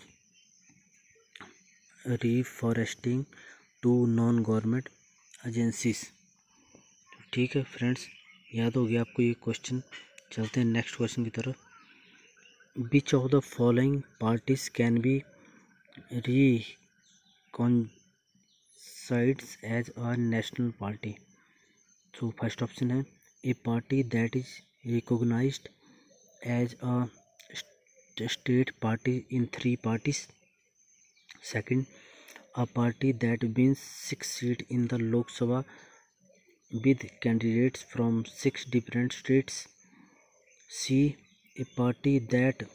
Speaker 1: reforesting to non-government agencies. ठीक है फ्रेंड्स, याद हो गया आपको ये क्वेश्चन. चलते हैं नेक्स्ट क्वेश्चन की तरफ. Which of the following parties can be recognised as a national party. तो फर्स्ट ऑप्शन है a party that is recognised as a state party in three parties. Second, a party that wins six seats in the Lok Sabha with candidates from six different states. C, a party that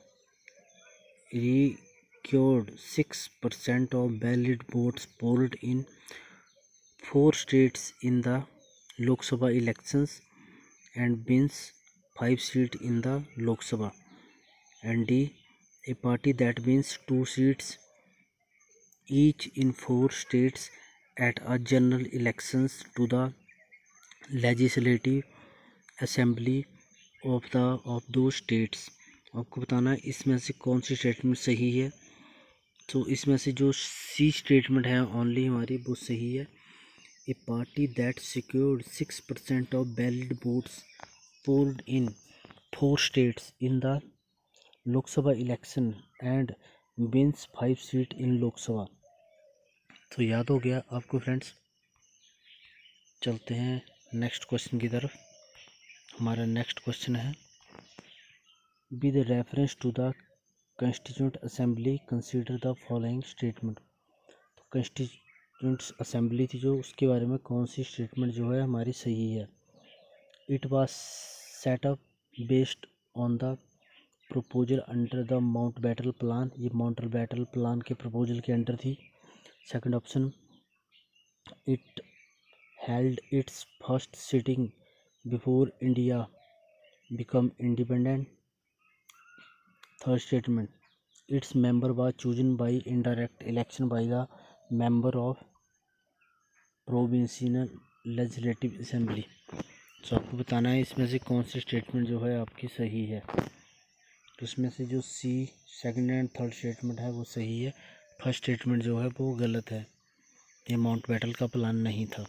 Speaker 1: secured six percent of valid votes polled in four states in the Lok Sabha elections and wins five seats in the Lok Sabha. And D, a party that wins two seats each in four states at a general elections to the legislative assembly of the of those states. आपको बताना है इसमें से कौन सी स्टेटमेंट सही है. तो इसमें से जो सी स्टेटमेंट है ओनली हमारी वो सही है। A party that secured six percent of ballot votes polled in four states in the Lok Sabha election and wins five seat in Lok Sabha. तो याद हो गया आपको फ्रेंड्स। चलते हैं नेक्स्ट क्वेश्चन की तरफ। हमारा नेक्स्ट क्वेश्चन है with reference to the constituent assembly consider the following statement. तो कंस्टिट्यूंट असेंबली थी जो, उसके बारे में कौन सी स्टेटमेंट जो है हमारी सही है। It was set up based on the proposal under the Mountbatten plan. ये माउंटबेटन प्लान के प्रपोजल के अंडर थी। Second option, it held its first sitting before India become independent. Third statement, its member was chosen by indirect election by the member of provincial legislative assembly। तो आपको बताना है इसमें से कौन सी स्टेटमेंट जो है आपकी सही है। तो इसमें से जो C second and third statement है वो सही है। फर्स्ट स्टेटमेंट जो है वो गलत है, ये माउंटबेटन का प्लान नहीं था।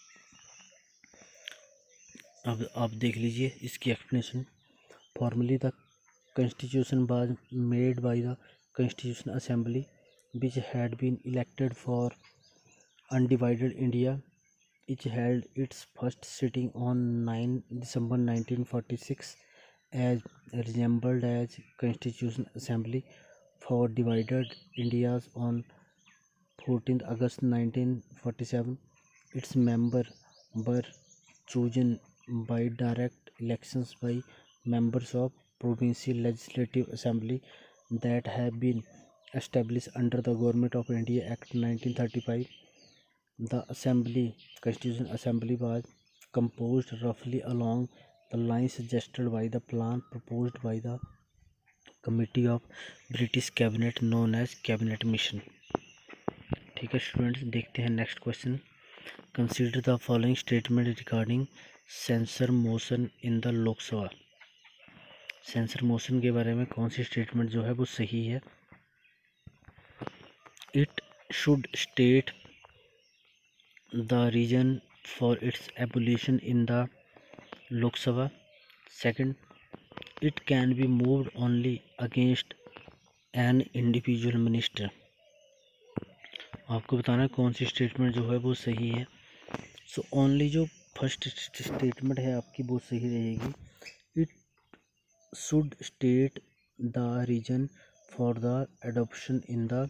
Speaker 1: अब आप देख लीजिए इसकी explanation. Formally the Constitution was made by the Constitutional Assembly, which had been elected for undivided India. It held its first sitting on ninth December nineteen forty-six, as resembled as Constitutional Assembly for divided India on fourteenth August nineteen forty-seven. Its members were chosen by direct elections by members of provincial legislative assembly that have been established under the Government of India Act nineteen thirty-five. The assembly, Constitutional Assembly, was composed roughly along the lines suggested by the plan proposed by the Committee of British Cabinet known as Cabinet Mission। ठीक है स्टूडेंट्स, देखते हैं next question. Consider the following statement regarding censure motion in the Lok Sabha. Censure motion के बारे में कौन सी स्टेटमेंट जो है वो सही है। It should state the reason for its abolition in the Lok Sabha. Second, it can be moved only against an individual minister. आपको बताना है कौन सी स्टेटमेंट जो है वो सही है। सो ओनली जो फर्स्ट स्टेटमेंट है आपकी वो सही रहेगी। It should state the reason for the adoption in the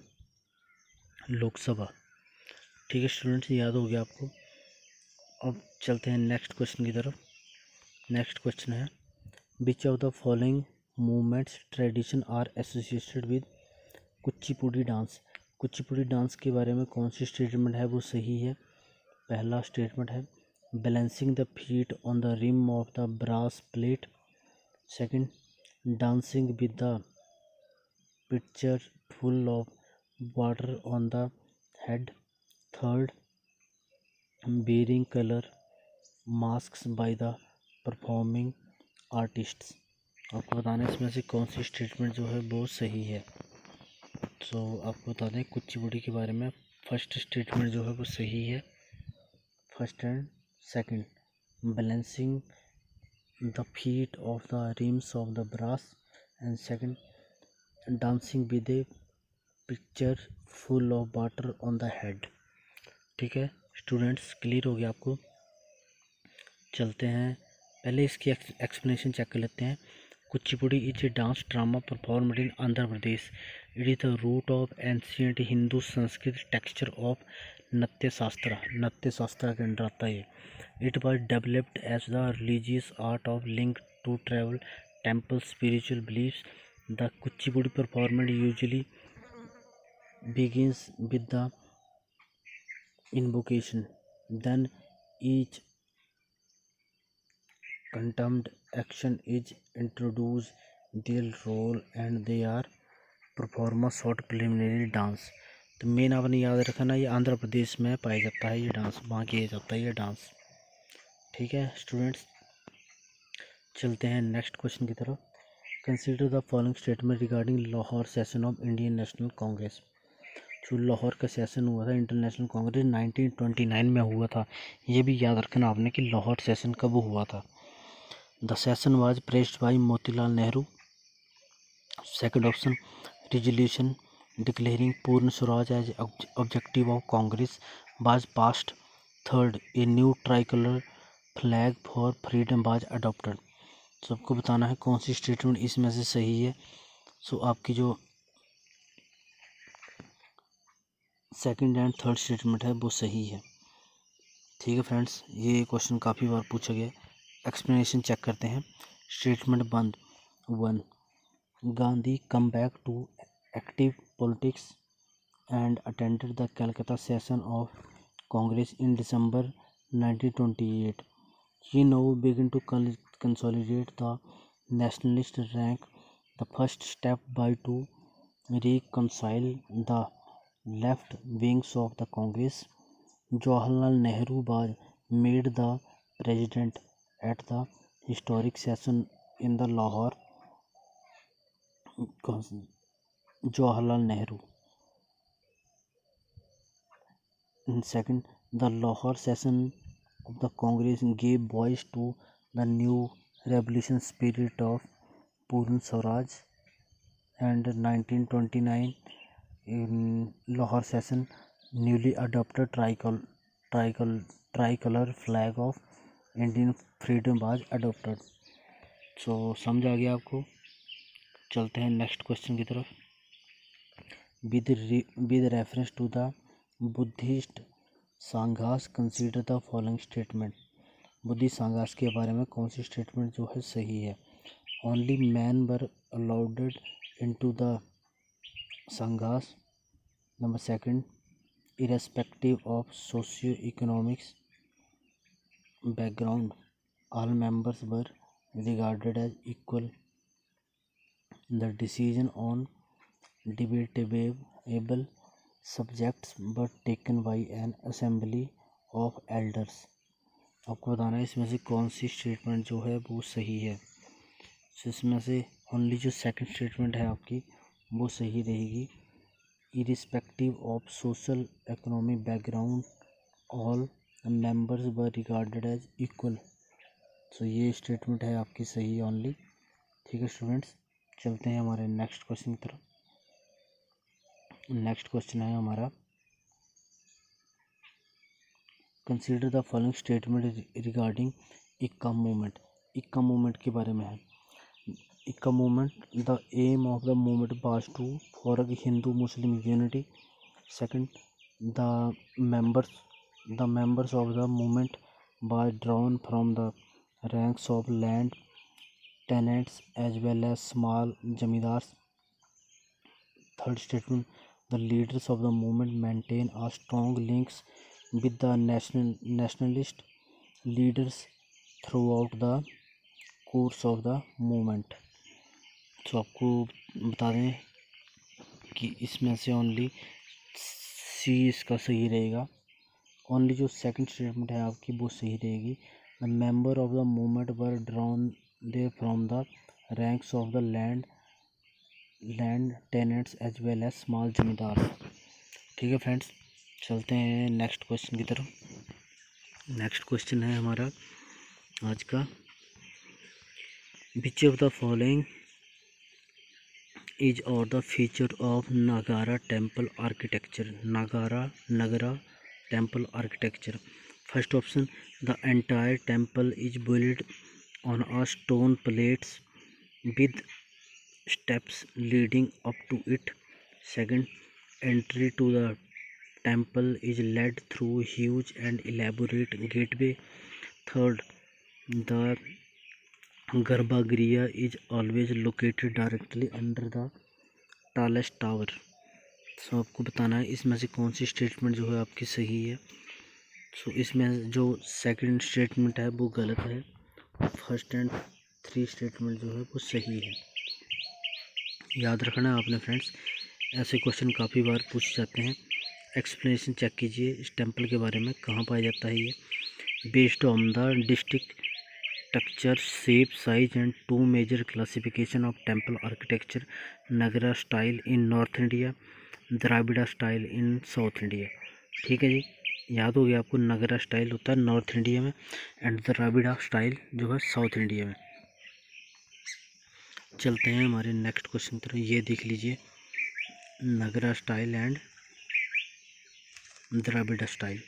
Speaker 1: Lok Sabha. ठीक है स्टूडेंट्स, याद हो गया आपको। अब चलते हैं नेक्स्ट क्वेश्चन की तरफ। नेक्स्ट क्वेश्चन है which of the following movements tradition are associated with Kuchipudi dance. Kuchipudi dance के बारे में कौन सी स्टेटमेंट है वो सही है। पहला स्टेटमेंट है balancing the feet on the rim of the brass plate. Second, dancing with the pitcher full of water on the head. Third, bearing colour masks by the performing artists. आपको बताना है इसमें से कौन सी स्टेटमेंट जो है वो सही है। तो आपको बता दें कुचिपुड़ी के बारे में फर्स्ट स्टेटमेंट जो है वो सही है। First and second, balancing the feet of the rims of the brass and second, dancing with a pitcher full of water on the head. ठीक है स्टूडेंट्स, क्लियर हो गया आपको। चलते हैं पहले इसकी एक्सप्लेनेशन चेक कर लेते हैं। Kuchipudi is a dance drama performed in Andhra Pradesh. It is the root of ancient Hindu Sanskrit texture of Nritya Shastra. Nritya Shastra के अंडर आता है। It was developed as the religious art of link to travel temple spiritual beliefs. The Kuchipudi performance usually begins with the invocation, then each contempt action is introduced their role and they are perform a short preliminary dance। तो मेन आपने याद रखना ये आंध्र प्रदेश में पाया जाता है, ये डांस वहाँ किया जाता है ये डांस। ठीक है स्टूडेंट्स, चलते हैं नेक्स्ट क्वेश्चन की तरफ। Consider the following statement regarding Lahore session of Indian National Congress. जो लाहौर का सेशन हुआ था international Congress nineteen twenty nine में हुआ था। ये भी याद रखना आपने कि लाहौर सेशन कब हुआ था। The session was presided by Motilal Nehru. Second option, resolution declaring Purna Swaraj as objective of Congress was passed. Third, a new tricolor flag for freedom was adopted. so, आपको बताना है कौन सी स्टेटमेंट इसमें से सही है। सो so, आपकी जो सेकंड एंड थर्ड स्टेटमेंट है वो सही है। ठीक है फ्रेंड्स, ये क्वेश्चन काफ़ी बार पूछा गया। एक्सप्लेनेशन चेक करते हैं। स्टेटमेंट बंद one, Gandhi come back to active politics and attended the Calcutta session of Congress in December nineteen twenty-eight. He now began to consolidate the nationalist rank. The first step by to reconcile the left wings of the Congress. Jawaharlal Nehru was made the president at the historic session in the Lahore. Jawaharlal Nehru. And second, the Lahore session of the Congress gave voice to the new revolution spirit of Purna Swaraj. And nineteen twenty-nine, in Lahore session, newly adopted tricolor, tricolor, tricolor flag of Indian freedom was adopted. So समझ आ गया आपको। चलते हैं नेक्स्ट क्वेश्चन की तरफ। With with reference to the Buddhist sanghas consider the following statement. Buddhist sanghas के बारे में कौन सी स्टेटमेंट जो है सही है। Only man were allowed into the sanghas. Number second, irrespective of socio economics background all members were regarded as equal. The decision on debatable subjects were taken by an assembly of elders. आपको बताना है इसमें से कौन सी स्टेटमेंट जो है वो सही है। so, इसमें से ओनली जो सेकंड स्टेटमेंट है आपकी वो सही रहेगी। irrespective of social economic background all members were regarded as equal. so, ये स्टेटमेंट है आपकी सही ओनली। ठीक है स्टूडेंट्स, चलते हैं हमारे नेक्स्ट क्वेश्चन की तरफ। नेक्स्ट क्वेश्चन है हमारा, consider the following statement regarding Eka movement. Eka movement के बारे में है। Eka movement, the aim of the movement was to forge Hindu Muslim unity. Second, the members the members of the movement was drawn from the ranks of land tenants as well as small zamindars. Third statement, the leaders of the movement maintain a strong links with the national nationalist leaders throughout the course of the movement. तो आपको बता दें कि इसमें से ओनली सी इसका सही रहेगा। ओनली जो सेकंड स्टेटमेंट है आपकी वो सही रहेगी। The member of the movement were drawn they from the ranks of the land land tenants as well as small zamindar. ठीक है फ्रेंड्स, चलते हैं नेक्स्ट क्वेश्चन की तरफ। नेक्स्ट क्वेश्चन है हमारा आज का, which of the following is और the feature of Nagara temple architecture. Nagara Nagara temple architecture. First option, the entire temple is build on a stone plates with steps leading up to it. Second, entry to the temple is led through huge and elaborate gateway. Third, the Garbhagriha is always located directly under the tallest tower. So so, आपको बताना है इसमें से कौन सी स्टेटमेंट जो है आपकी सही है। सो so, इसमें जो सेकंड स्टेटमेंट है वो गलत है। फर्स्ट एंड थ्री स्टेटमेंट जो है वो सही है। याद रखना है आपने फ्रेंड्स, ऐसे क्वेश्चन काफ़ी बार पूछे जाते हैं। एक्सप्लेनेशन चेक कीजिए इस टेम्पल के बारे में, कहाँ पाया जाता है ये। Based on the distinct structure shape size and two major classification of temple architecture Nagara style in North India. Dravida style in South India. ठीक है जी, याद हो गया आपको, नगरा स्टाइल होता है नॉर्थ इंडिया में एंड द्राविड़ा स्टाइल जो है साउथ इंडिया में। चलते हैं हमारे नेक्स्ट क्वेश्चन की तरफ। ये देख लीजिए, Nagara style and Dravida style,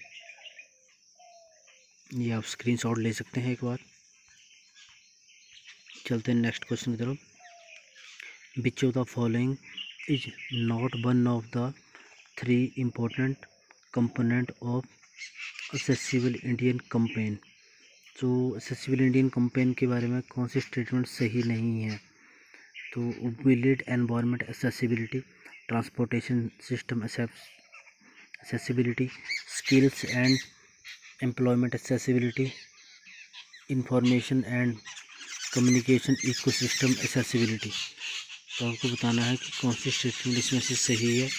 Speaker 1: ये आप स्क्रीनशॉट ले सकते हैं एक बार। चलते हैं नेक्स्ट क्वेश्चन की तरफ। Which of the following is not one of the three important component of accessible Indian campaign. तो एक्सेसिबल इंडियन कैंपेन के बारे में कौन सी स्टेटमेंट सही नहीं है? तो village environment accessibility, transportation system accessibility, skills and employment accessibility, information and communication ecosystem accessibility. तो आपको बताना है कि कौन सी स्टेटमेंट इसमें से सही है।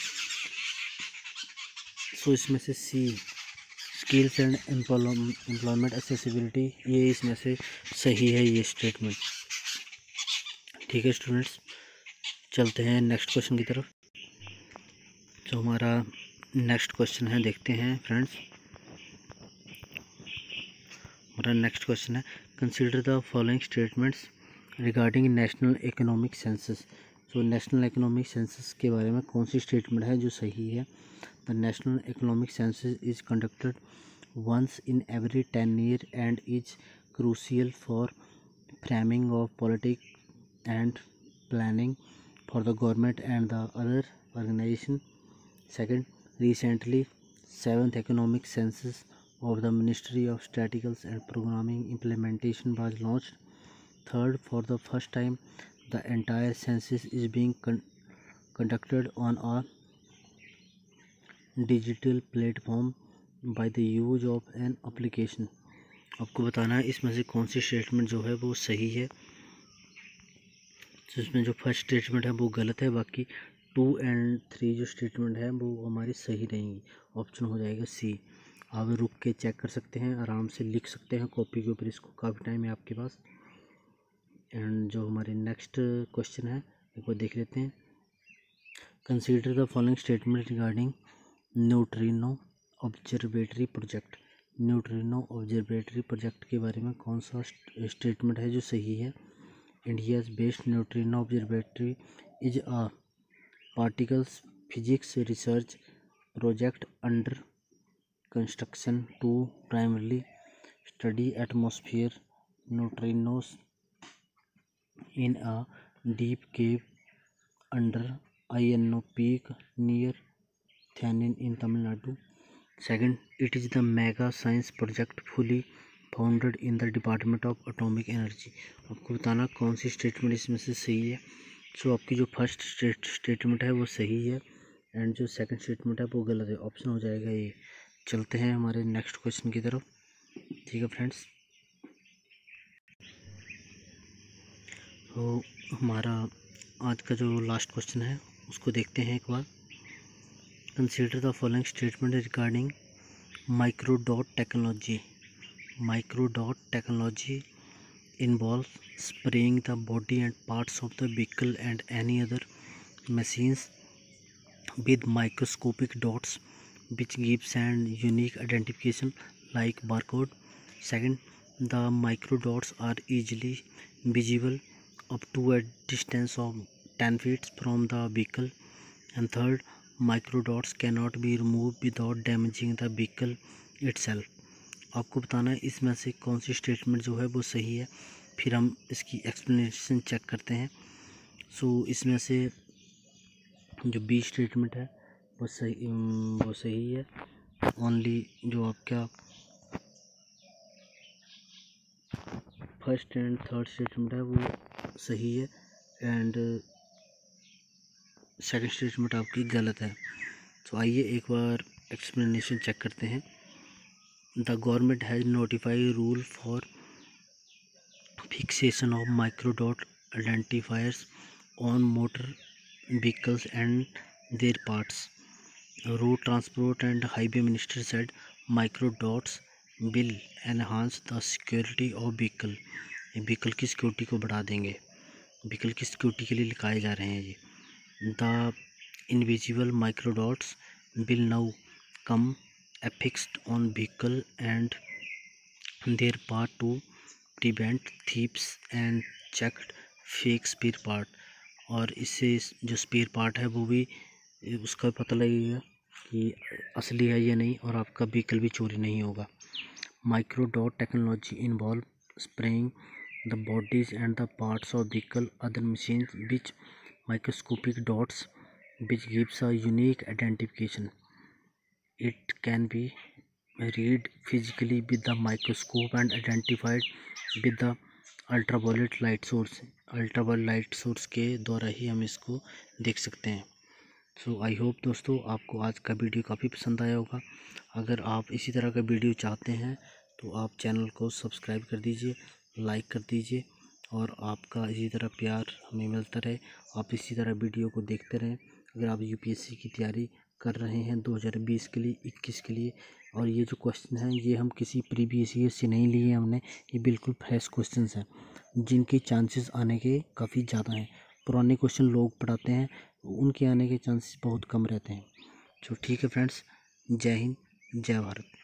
Speaker 1: सो इसमें से C, skills and employment accessibility, ये इसमें से सही है ये स्टेटमेंट। ठीक है स्टूडेंट्स, चलते हैं नेक्स्ट क्वेश्चन की तरफ। जो हमारा नेक्स्ट क्वेश्चन है, देखते हैं फ्रेंड्स। हमारा नेक्स्ट क्वेश्चन है, consider the following statements regarding national economic census. तो नेशनल इकोनॉमिक सेंसस के बारे में कौन सी स्टेटमेंट है जो सही है? The national economic census is conducted once in every ten year and is crucial for framing of politics and planning for the government and the other organization. Second, recently seventh economic census of the Ministry of Statistics and Programming implementation was launched. Third, for the first time the entire census is being con- conducted on a digital platform by the use of an application. आपको बताना है इसमें से कौन सी स्टेटमेंट जो है वो सही है। तो इसमें जो फर्स्ट स्टेटमेंट है वो गलत है, बाकी टू एंड थ्री जो स्टेटमेंट है वो हमारी सही रहेंगी। ऑप्शन हो जाएगा सी। आप रुक के चेक कर सकते हैं, आराम से लिख सकते हैं कॉपी के ऊपर, इसको काफ़ी टाइम है आपके पास। एंड जो हमारे नेक्स्ट क्वेश्चन है एक बार देख लेते हैं। Consider the following statement regarding neutrino observatory project. Neutrino observatory project के बारे में कौन सा स्टेटमेंट है जो सही है? India's best neutrino observatory is a particles physics research project under construction to primarily study atmosphere neutrinos in a deep cave under Ayano Peak near Thanin in Tamil Nadu. Second, it is the mega science project fully funded in the department of atomic energy. आपको बताना कौन सी स्टेटमेंट इसमें से सही है। सो आपकी जो फर्स्ट स्टेट स्टेटमेंट है वो सही है एंड जो सेकंड स्टेटमेंट है वो गलत है, ऑप्शन हो जाएगा ये। चलते हैं हमारे नेक्स्ट क्वेश्चन की तरफ। ठीक है फ्रेंड्स, तो हमारा आज का जो लास्ट क्वेश्चन है उसको देखते हैं एक बार। Consider the following statement regarding microdot technology. Microdot technology involves spraying the body and parts of the vehicle and any other machines with microscopic dots which gives an unique identification like barcode. Second, the microdots are easily visible up to a distance of ten feet from the vehicle. And third, microdots cannot be removed without damaging the vehicle itself. आपको बताना है इसमें से कौन सी स्टेटमेंट जो है वो सही है, फिर हम इसकी एक्सप्लेनेशन चेक करते हैं। सो इसमें से जो बी स्टेटमेंट है वो सही वो सही है। ओनली जो आपका फर्स्ट एंड थर्ड स्टेटमेंट है वो सही है एंड सेकंड स्टेटमेंट आपकी गलत है। तो आइए एक बार एक्सप्लेनेशन चेक करते हैं। The government has notified rule for fixation of microdot identifiers on motor vehicles and their parts. Road Transport and Highway Minister said microdots will enhance the security of vehicle. Vehicle की सिक्योरिटी को बढ़ा देंगे, व्हीकल की सिक्योरिटी के लिए लिखाए जा रहे हैं ये। The invisible microdots will now come affixed on vehicle and their part to prevent thieves and checked fake spare part। और इससे जो स्पेयर पार्ट है वो भी उसका पता लगेगा कि असली है या नहीं, और आपका व्हीकल भी चोरी नहीं होगा। Micro dot technology involve spraying the bodies and the parts of vehicle other machine which microscopic dots which gives a unique identification. It can be read physically with the microscope and identified with the ultraviolet light source। Ultraviolet light source के द्वारा ही हम इसको देख सकते हैं। सो आई होप दोस्तों आपको आज का वीडियो काफ़ी पसंद आया होगा। अगर आप इसी तरह का वीडियो चाहते हैं तो आप चैनल को सब्सक्राइब कर दीजिए, लाइक कर दीजिए, और आपका इसी तरह प्यार हमें मिलता रहे। आप इसी तरह वीडियो को देखते रहें। अगर आप यूपीएससी की तैयारी कर रहे हैं दो हज़ार बीस के लिए, इक्कीस के लिए, और ये जो क्वेश्चन हैं ये हम किसी प्रीवियस ईयर से नहीं लिए हमने, ये बिल्कुल फ्रेश क्वेश्चंस हैं जिनके चांसेस आने के काफ़ी ज़्यादा हैं। पुराने क्वेश्चन लोग पढ़ाते हैं, उनके आने के चांसेस बहुत कम रहते हैं। तो ठीक है फ्रेंड्स, जय हिंद, जय भारत।